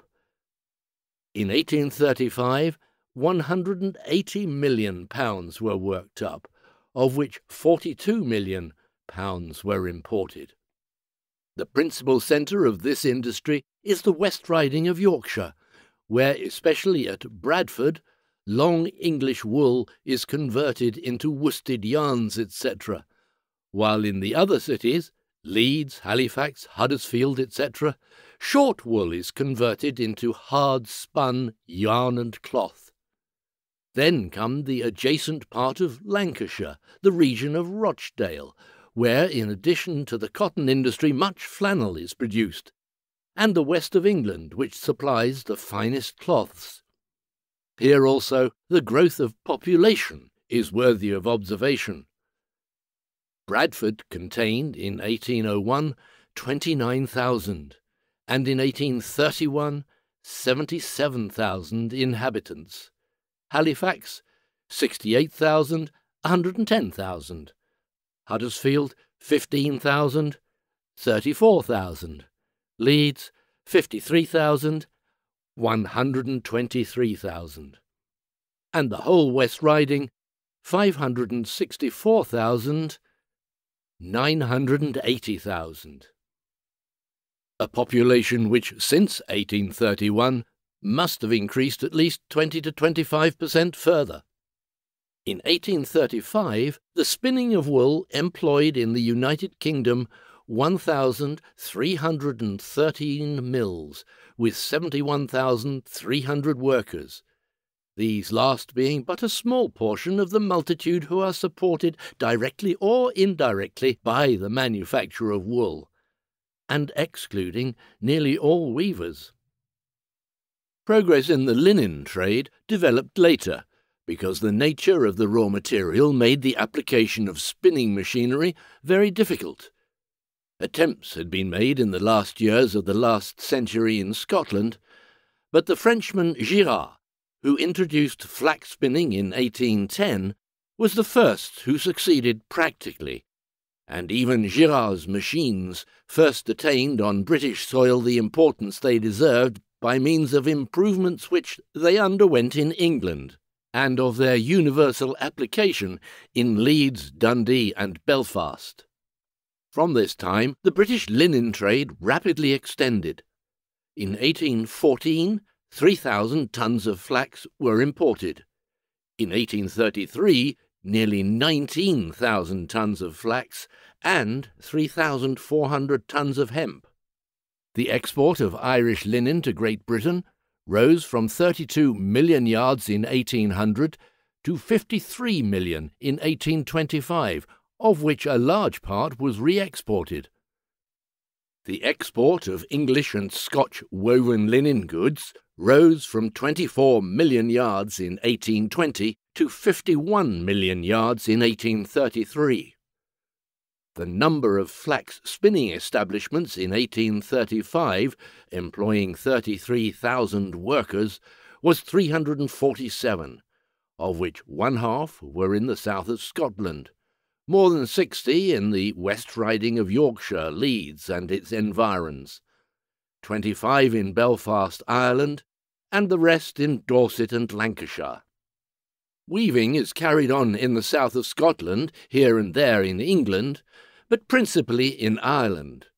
In eighteen thirty-five, one hundred eighty million pounds were worked up, of which forty-two million pounds were imported. The principal centre of this industry is the West Riding of Yorkshire, where, especially at Bradford, long English wool is converted into worsted yarns, et cetera, while in the other cities, Leeds, Halifax, Huddersfield, et cetera, short wool is converted into hard-spun yarn and cloth. Then come the adjacent part of Lancashire, the region of Rochdale, where, in addition to the cotton industry, much flannel is produced, and the west of England, which supplies the finest cloths. Here also the growth of population is worthy of observation. Bradford contained in eighteen oh one twenty-nine thousand, and in eighteen thirty-one seventy-seven thousand inhabitants. Halifax sixty-eight thousand, one hundred ten thousand. Huddersfield fifteen thousand, thirty-four thousand. Leeds fifty-three thousand, one hundred twenty-three thousand, and the whole West Riding, five hundred sixty-four thousand, nine hundred eighty thousand. A population which, since eighteen thirty-one, must have increased at least twenty to twenty-five percent further. In eighteen thirty-five, the spinning of wool employed in the United Kingdom one thousand three hundred thirteen mills, with seventy-one thousand three hundred workers. these last being but a small portion of the multitude who are supported directly or indirectly by the manufacture of wool, and excluding nearly all weavers. Progress in the linen trade developed later, because the nature of the raw material made the application of spinning machinery very difficult. Attempts had been made in the last years of the last century in Scotland, but the Frenchman Girard, who introduced flax spinning in eighteen ten, was the first who succeeded practically, and even Girard's machines first attained on British soil the importance they deserved by means of improvements which they underwent in England, and of their universal application in Leeds, Dundee, and Belfast. From this time, the British linen trade rapidly extended. In eighteen fourteen, three thousand tons of flax were imported. In eighteen thirty-three, nearly nineteen thousand tons of flax and three thousand four hundred tons of hemp. The export of Irish linen to Great Britain rose from thirty-two million yards in eighteen hundred to fifty-three million in eighteen twenty-five, of which a large part was re-exported. The export of English and Scotch woven linen goods rose from twenty-four million yards in eighteen twenty to fifty-one million yards in eighteen thirty-three. The number of flax spinning establishments in eighteen thirty-five, employing thirty-three thousand workers, was three hundred forty-seven, of which one half were in the south of Scotland, more than sixty in the West Riding of Yorkshire, Leeds and its environs, twenty-five in Belfast, Ireland, and the rest in Dorset and Lancashire. Weaving is carried on in the south of Scotland, here and there in England, but principally in Ireland.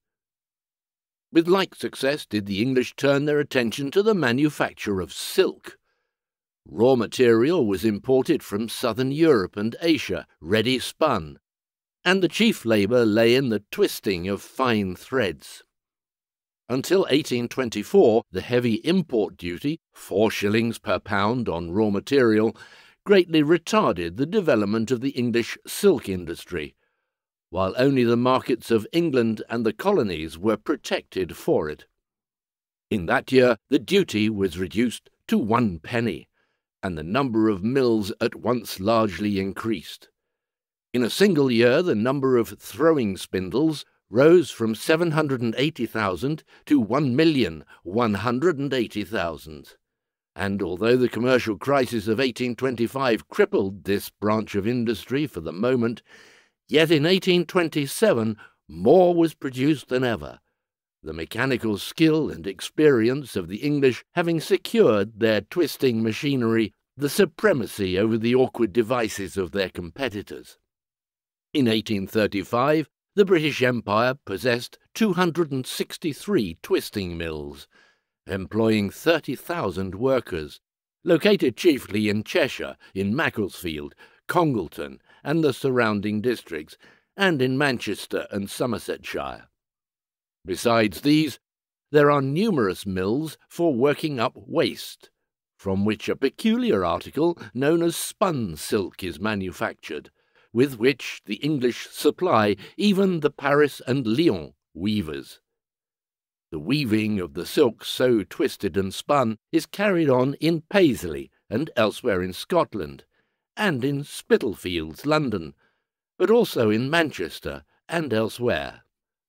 With like success did the English turn their attention to the manufacture of silk. Raw material was imported from southern Europe and Asia, ready spun, and the chief labour lay in the twisting of fine threads. Until eighteen twenty-four, the heavy import duty, four shillings per pound on raw material, greatly retarded the development of the English silk industry, while only the markets of England and the colonies were protected for it. In that year the duty was reduced to one penny, and the number of mills at once largely increased. In a single year the number of throwing spindles rose from seven hundred eighty thousand to one million one hundred eighty thousand. And although the commercial crisis of eighteen twenty-five crippled this branch of industry for the moment, yet in eighteen twenty-seven more was produced than ever, the mechanical skill and experience of the English having secured their twisting machinery the supremacy over the awkward devices of their competitors. In eighteen thirty-five, the British Empire possessed two hundred sixty-three twisting mills, employing thirty thousand workers, located chiefly in Cheshire, in Macclesfield, Congleton, and the surrounding districts, and in Manchester and Somersetshire. Besides these, there are numerous mills for working up waste, from which a peculiar article known as spun silk is manufactured, with which the English supply even the Paris and Lyon weavers. The weaving of the silk so twisted and spun is carried on in Paisley and elsewhere in Scotland, and in Spitalfields, London, but also in Manchester and elsewhere.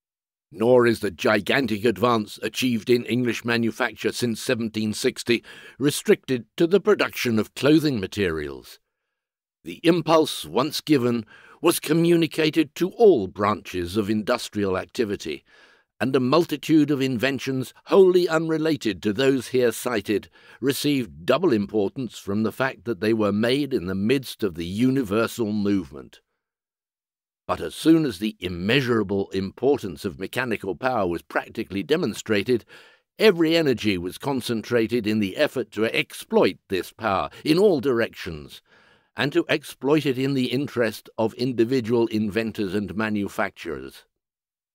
Nor is the gigantic advance achieved in English manufacture since seventeen sixty restricted to the production of clothing materials. The impulse once given was communicated to all branches of industrial activity, and a multitude of inventions wholly unrelated to those here cited received double importance from the fact that they were made in the midst of the universal movement. But as soon as the immeasurable importance of mechanical power was practically demonstrated, every energy was concentrated in the effort to exploit this power in all directions, and to exploit it in the interest of individual inventors and manufacturers.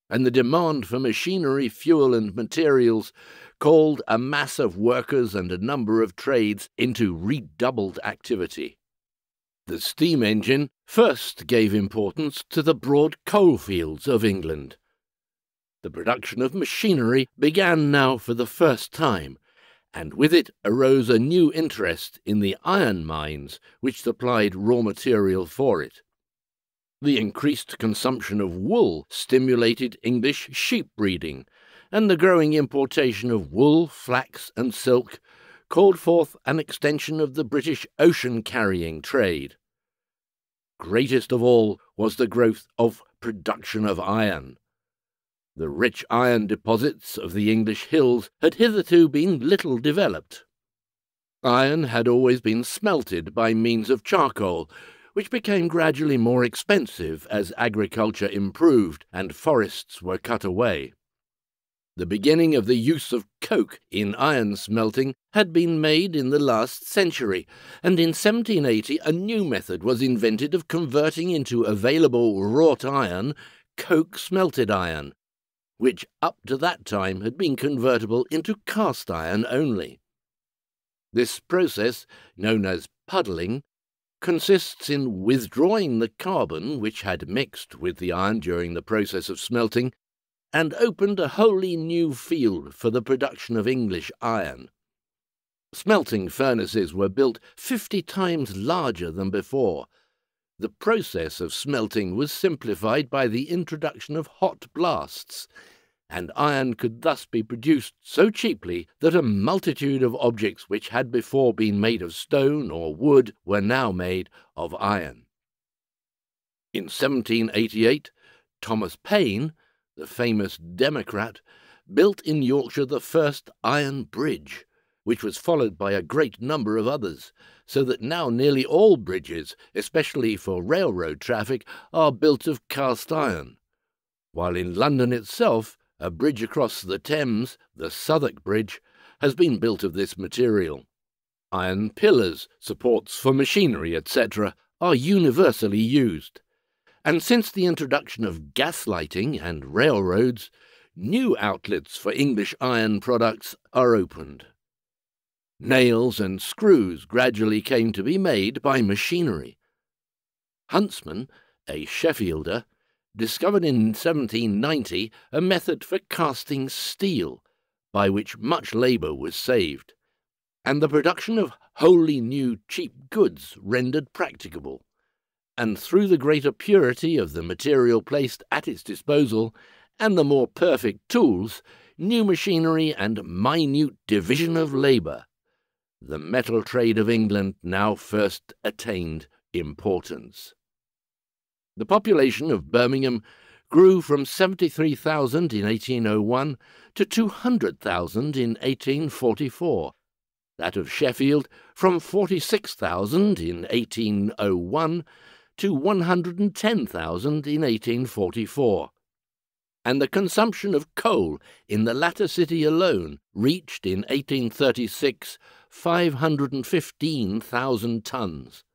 and the demand for machinery, fuel, and materials called a mass of workers and a number of trades into redoubled activity. The steam engine first gave importance to the broad coalfields of England. The production of machinery began now for the first time, and with it arose a new interest in the iron mines which supplied raw material for it. The increased consumption of wool stimulated English sheep breeding, and the growing importation of wool, flax, and silk called forth an extension of the British ocean-carrying trade. Greatest of all was the growth of production of iron. The rich iron deposits of the English hills had hitherto been little developed. Iron had always been smelted by means of charcoal, which became gradually more expensive as agriculture improved and forests were cut away. The beginning of the use of coke in iron smelting had been made in the last century, and in seventeen eighty a new method was invented of converting into available wrought iron coke-smelted iron, which up to that time had been convertible into cast iron only. This process, known as puddling, consists in withdrawing the carbon which had mixed with the iron during the process of smelting, and opened a wholly new field for the production of English iron. Smelting furnaces were built fifty times larger than before. The process of smelting was simplified by the introduction of hot blasts, and iron could thus be produced so cheaply that a multitude of objects which had before been made of stone or wood were now made of iron. In seventeen eighty-eight, Thomas Paine, the famous Democrat, built in Yorkshire the first iron bridge, which was followed by a great number of others, so that now nearly all bridges, especially for railroad traffic, are built of cast iron, while in London itself a bridge across the Thames, the Southwark Bridge, has been built of this material. Iron pillars, supports for machinery, et cetera, are universally used, and since the introduction of gas lighting and railroads, new outlets for English iron products are opened. Nails and screws gradually came to be made by machinery. Huntsman, a Sheffielder, discovered in seventeen ninety a method for casting steel, by which much labour was saved, and the production of wholly new cheap goods rendered practicable, and through the greater purity of the material placed at its disposal, and the more perfect tools, new machinery and minute division of labour, the metal trade of England now first attained importance. The population of Birmingham grew from seventy-three thousand in eighteen oh one to two hundred thousand in eighteen forty-four, that of Sheffield from forty-six thousand in eighteen oh one to one hundred ten thousand in eighteen forty-four, and the consumption of coal in the latter city alone reached in eighteen thirty-six five hundred fifteen thousand tons.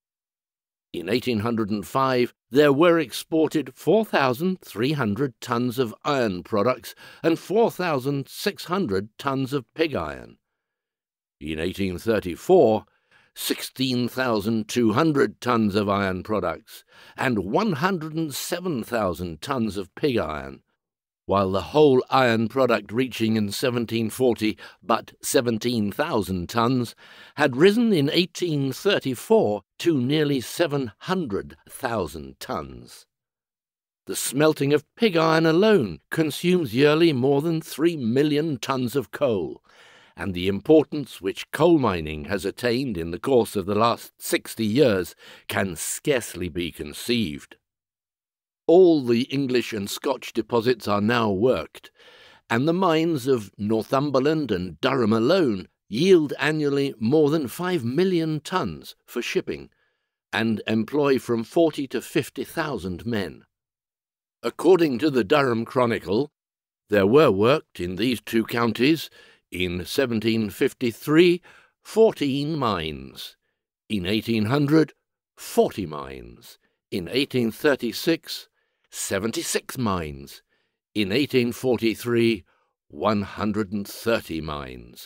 In eighteen oh five there were exported four thousand three hundred tons of iron products and four thousand six hundred tons of pig iron. In eighteen thirty-four, sixteen thousand two hundred tons of iron products and one hundred seven thousand tons of pig iron, while the whole iron product reaching in seventeen forty but seventeen thousand tons had risen in eighteen thirty-four to nearly seven hundred thousand tons. The smelting of pig iron alone consumes yearly more than three million tons of coal, and the importance which coal mining has attained in the course of the last sixty years can scarcely be conceived. All the English and Scotch deposits are now worked, and the mines of Northumberland and Durham alone yield annually more than five million tons for shipping, and employ from forty to fifty thousand men. According to the Durham Chronicle, there were worked in these two counties, in seventeen fifty-three, fourteen mines, in eighteen hundred, forty mines, in eighteen thirty-six, seventy-six mines, In eighteen forty-three, one hundred thirty mines.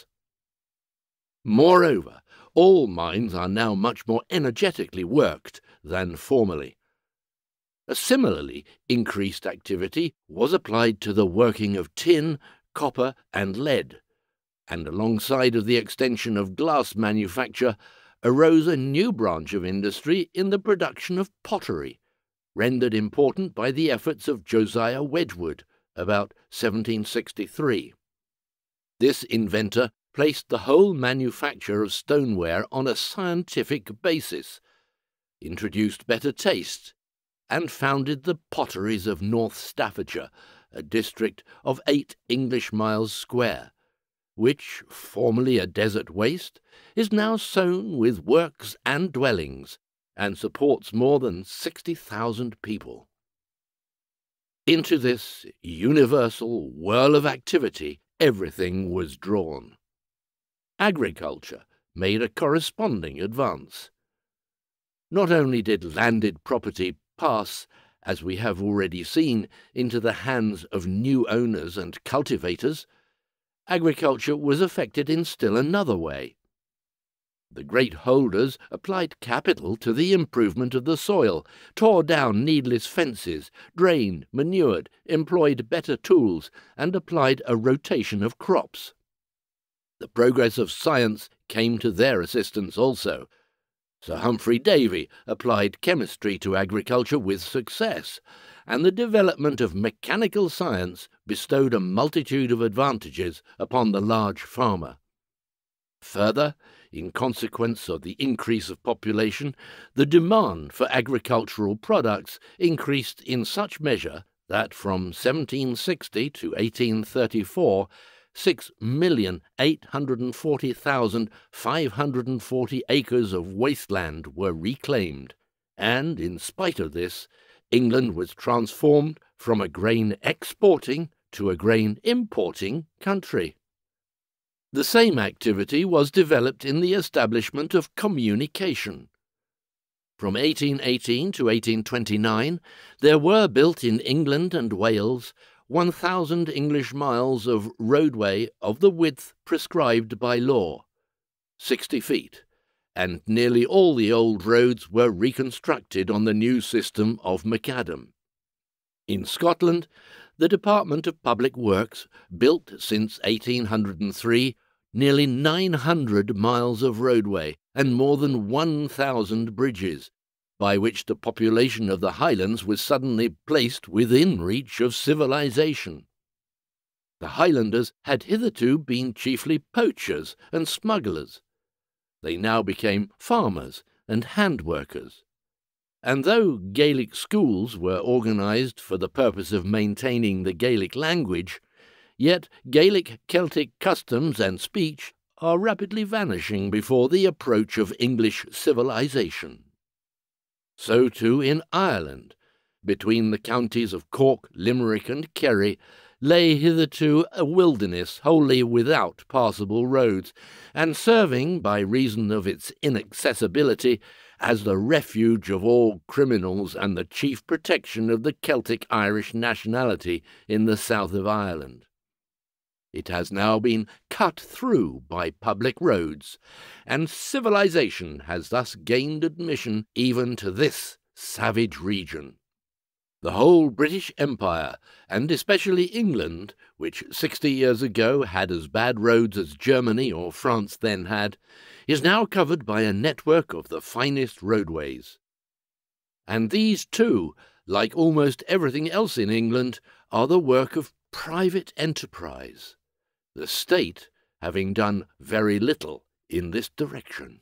Moreover, all mines are now much more energetically worked than formerly. A similarly increased activity was applied to the working of tin, copper, and lead, and alongside of the extension of glass manufacture arose a new branch of industry in the production of pottery, rendered important by the efforts of Josiah Wedgwood about seventeen sixty-three. This inventor placed the whole manufacture of stoneware on a scientific basis, introduced better taste, and founded the potteries of North Staffordshire, a district of eight English miles square, which, formerly a desert waste, is now sown with works and dwellings, and supports more than sixty thousand people. Into this universal whirl of activity everything was drawn. Agriculture made a corresponding advance. Not only did landed property pass, as we have already seen, into the hands of new owners and cultivators, agriculture was affected in still another way. The great holders applied capital to the improvement of the soil, tore down needless fences, drained, manured, employed better tools, and applied a rotation of crops. The progress of science came to their assistance also. Sir Humphrey Davy applied chemistry to agriculture with success, and the development of mechanical science bestowed a multitude of advantages upon the large farmer. Further, in consequence of the increase of population, the demand for agricultural products increased in such measure that from seventeen sixty to eighteen thirty-four, six million eight hundred forty thousand five hundred forty acres of wasteland were reclaimed, and, in spite of this, England was transformed from a grain exporting to a grain importing country. The same activity was developed in the establishment of communication. From eighteen eighteen to eighteen twenty-nine, there were built in England and Wales one thousand English miles of roadway of the width prescribed by law, sixty feet, and nearly all the old roads were reconstructed on the new system of macadam. In Scotland, the Department of Public Works built since eighteen hundred three nearly nine hundred miles of roadway and more than one thousand bridges, by which the population of the Highlands was suddenly placed within reach of civilization. The Highlanders had hitherto been chiefly poachers and smugglers. They now became farmers and hand-workers. And though Gaelic schools were organised for the purpose of maintaining the Gaelic language, yet Gaelic Celtic customs and speech are rapidly vanishing before the approach of English civilization. So too in Ireland, between the counties of Cork, Limerick and Kerry, lay hitherto a wilderness wholly without passable roads, and serving, by reason of its inaccessibility, as the refuge of all criminals and the chief protection of the Celtic Irish nationality in the south of Ireland. It has now been cut through by public roads, and civilization has thus gained admission even to this savage region. The whole British Empire, and especially England, which sixty years ago had as bad roads as Germany or France then had, is now covered by a network of the finest roadways. And these, too, like almost everything else in England, are the work of private enterprise, the state having done very little in this direction.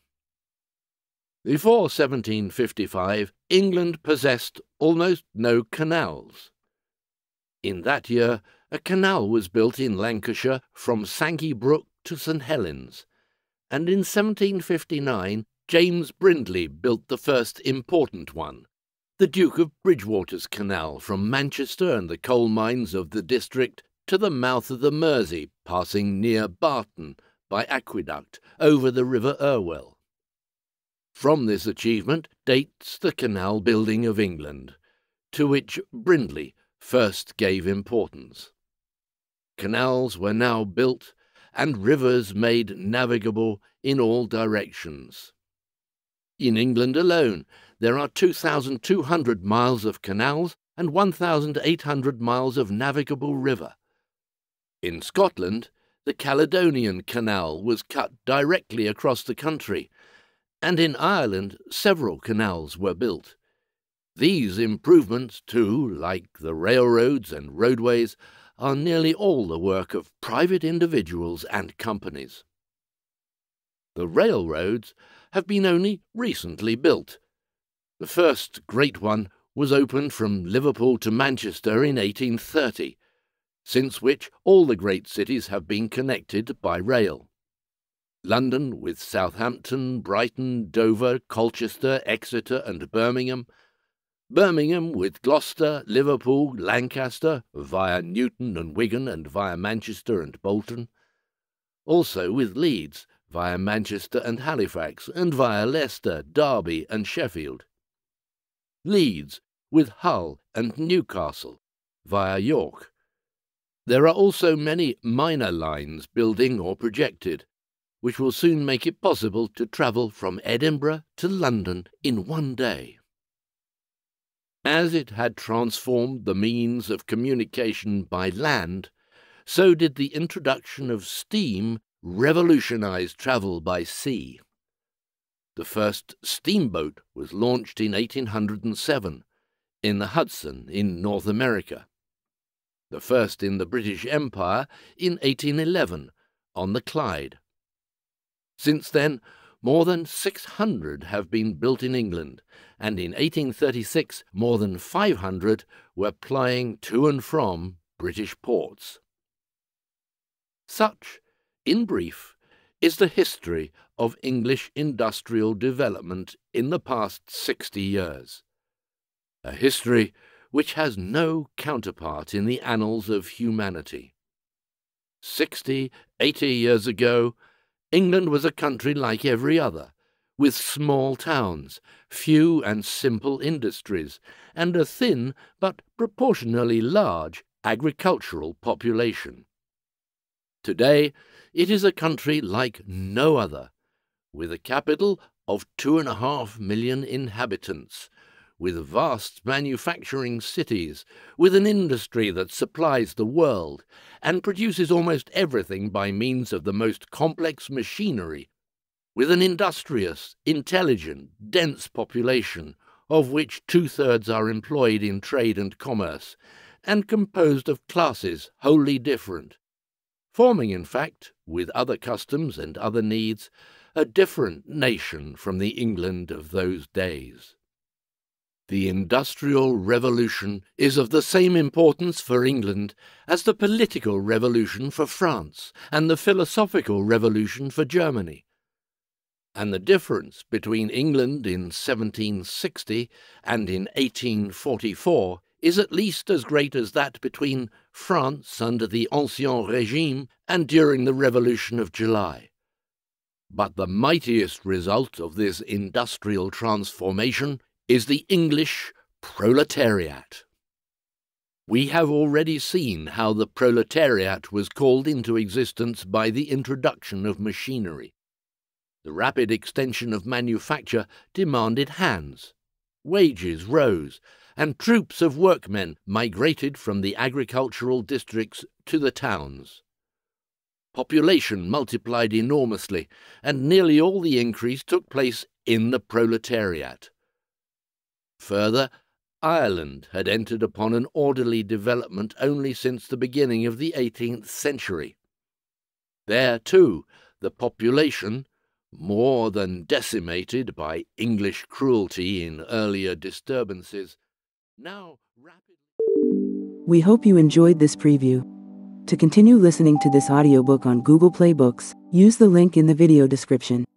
Before seventeen fifty-five, England possessed almost no canals. In that year, a canal was built in Lancashire from Sankey Brook to St Helens, and in seventeen fifty-nine, James Brindley built the first important one, the Duke of Bridgewater's Canal from Manchester and the coal mines of the district to the mouth of the Mersey, passing near Barton by aqueduct over the River Irwell. From this achievement dates the canal building of England, to which Brindley first gave importance. Canals were now built and rivers made navigable in all directions. In England alone, there are two thousand two hundred miles of canals and one thousand eight hundred miles of navigable river. In Scotland, the Caledonian Canal was cut directly across the country, and in Ireland several canals were built. These improvements, too, like the railroads and roadways, are nearly all the work of private individuals and companies. The railroads have been only recently built. The first great one was opened from Liverpool to Manchester in eighteen thirty, since which all the great cities have been connected by rail. London with Southampton, Brighton, Dover, Colchester, Exeter and Birmingham, Birmingham with Gloucester, Liverpool, Lancaster, via Newton and Wigan and via Manchester and Bolton, also with Leeds, via Manchester and Halifax, and via Leicester, Derby and Sheffield. Leeds with Hull and Newcastle, via York. There are also many minor lines building or projected, which will soon make it possible to travel from Edinburgh to London in one day. As it had transformed the means of communication by land, so did the introduction of steam revolutionize travel by sea. The first steamboat was launched in eighteen hundred seven in the Hudson in North America, the first in the British Empire in eighteen eleven on the Clyde. Since then, more than six hundred have been built in England, and in eighteen thirty-six more than five hundred were plying to and from British ports. Such, in brief, is the history of English industrial development in the past sixty years, a history which has no counterpart in the annals of humanity. Sixty, eighty years ago, England was a country like every other, with small towns, few and simple industries, and a thin but proportionally large agricultural population. Today, it is a country like no other, with a capital of two and a half million inhabitants, with vast manufacturing cities, with an industry that supplies the world and produces almost everything by means of the most complex machinery, with an industrious, intelligent, dense population, of which two-thirds are employed in trade and commerce, and composed of classes wholly different, forming, in fact, with other customs and other needs, a different nation from the England of those days. The Industrial Revolution is of the same importance for England as the political revolution for France and the philosophical revolution for Germany. And the difference between England in seventeen sixty and in eighteen forty-four is at least as great as that between France under the Ancien Régime and during the Revolution of July. But the mightiest result of this industrial transformation is the English proletariat. We have already seen how the proletariat was called into existence by the introduction of machinery. The rapid extension of manufacture demanded hands. Wages rose, and troops of workmen migrated from the agricultural districts to the towns. Population multiplied enormously, and nearly all the increase took place in the proletariat. Further, Ireland had entered upon an orderly development only since the beginning of the eighteenth century. There, too, the population, more than decimated by English cruelty in earlier disturbances, now rapidly... We hope you enjoyed this preview. To continue listening to this audiobook on Google Play Books, use the link in the video description.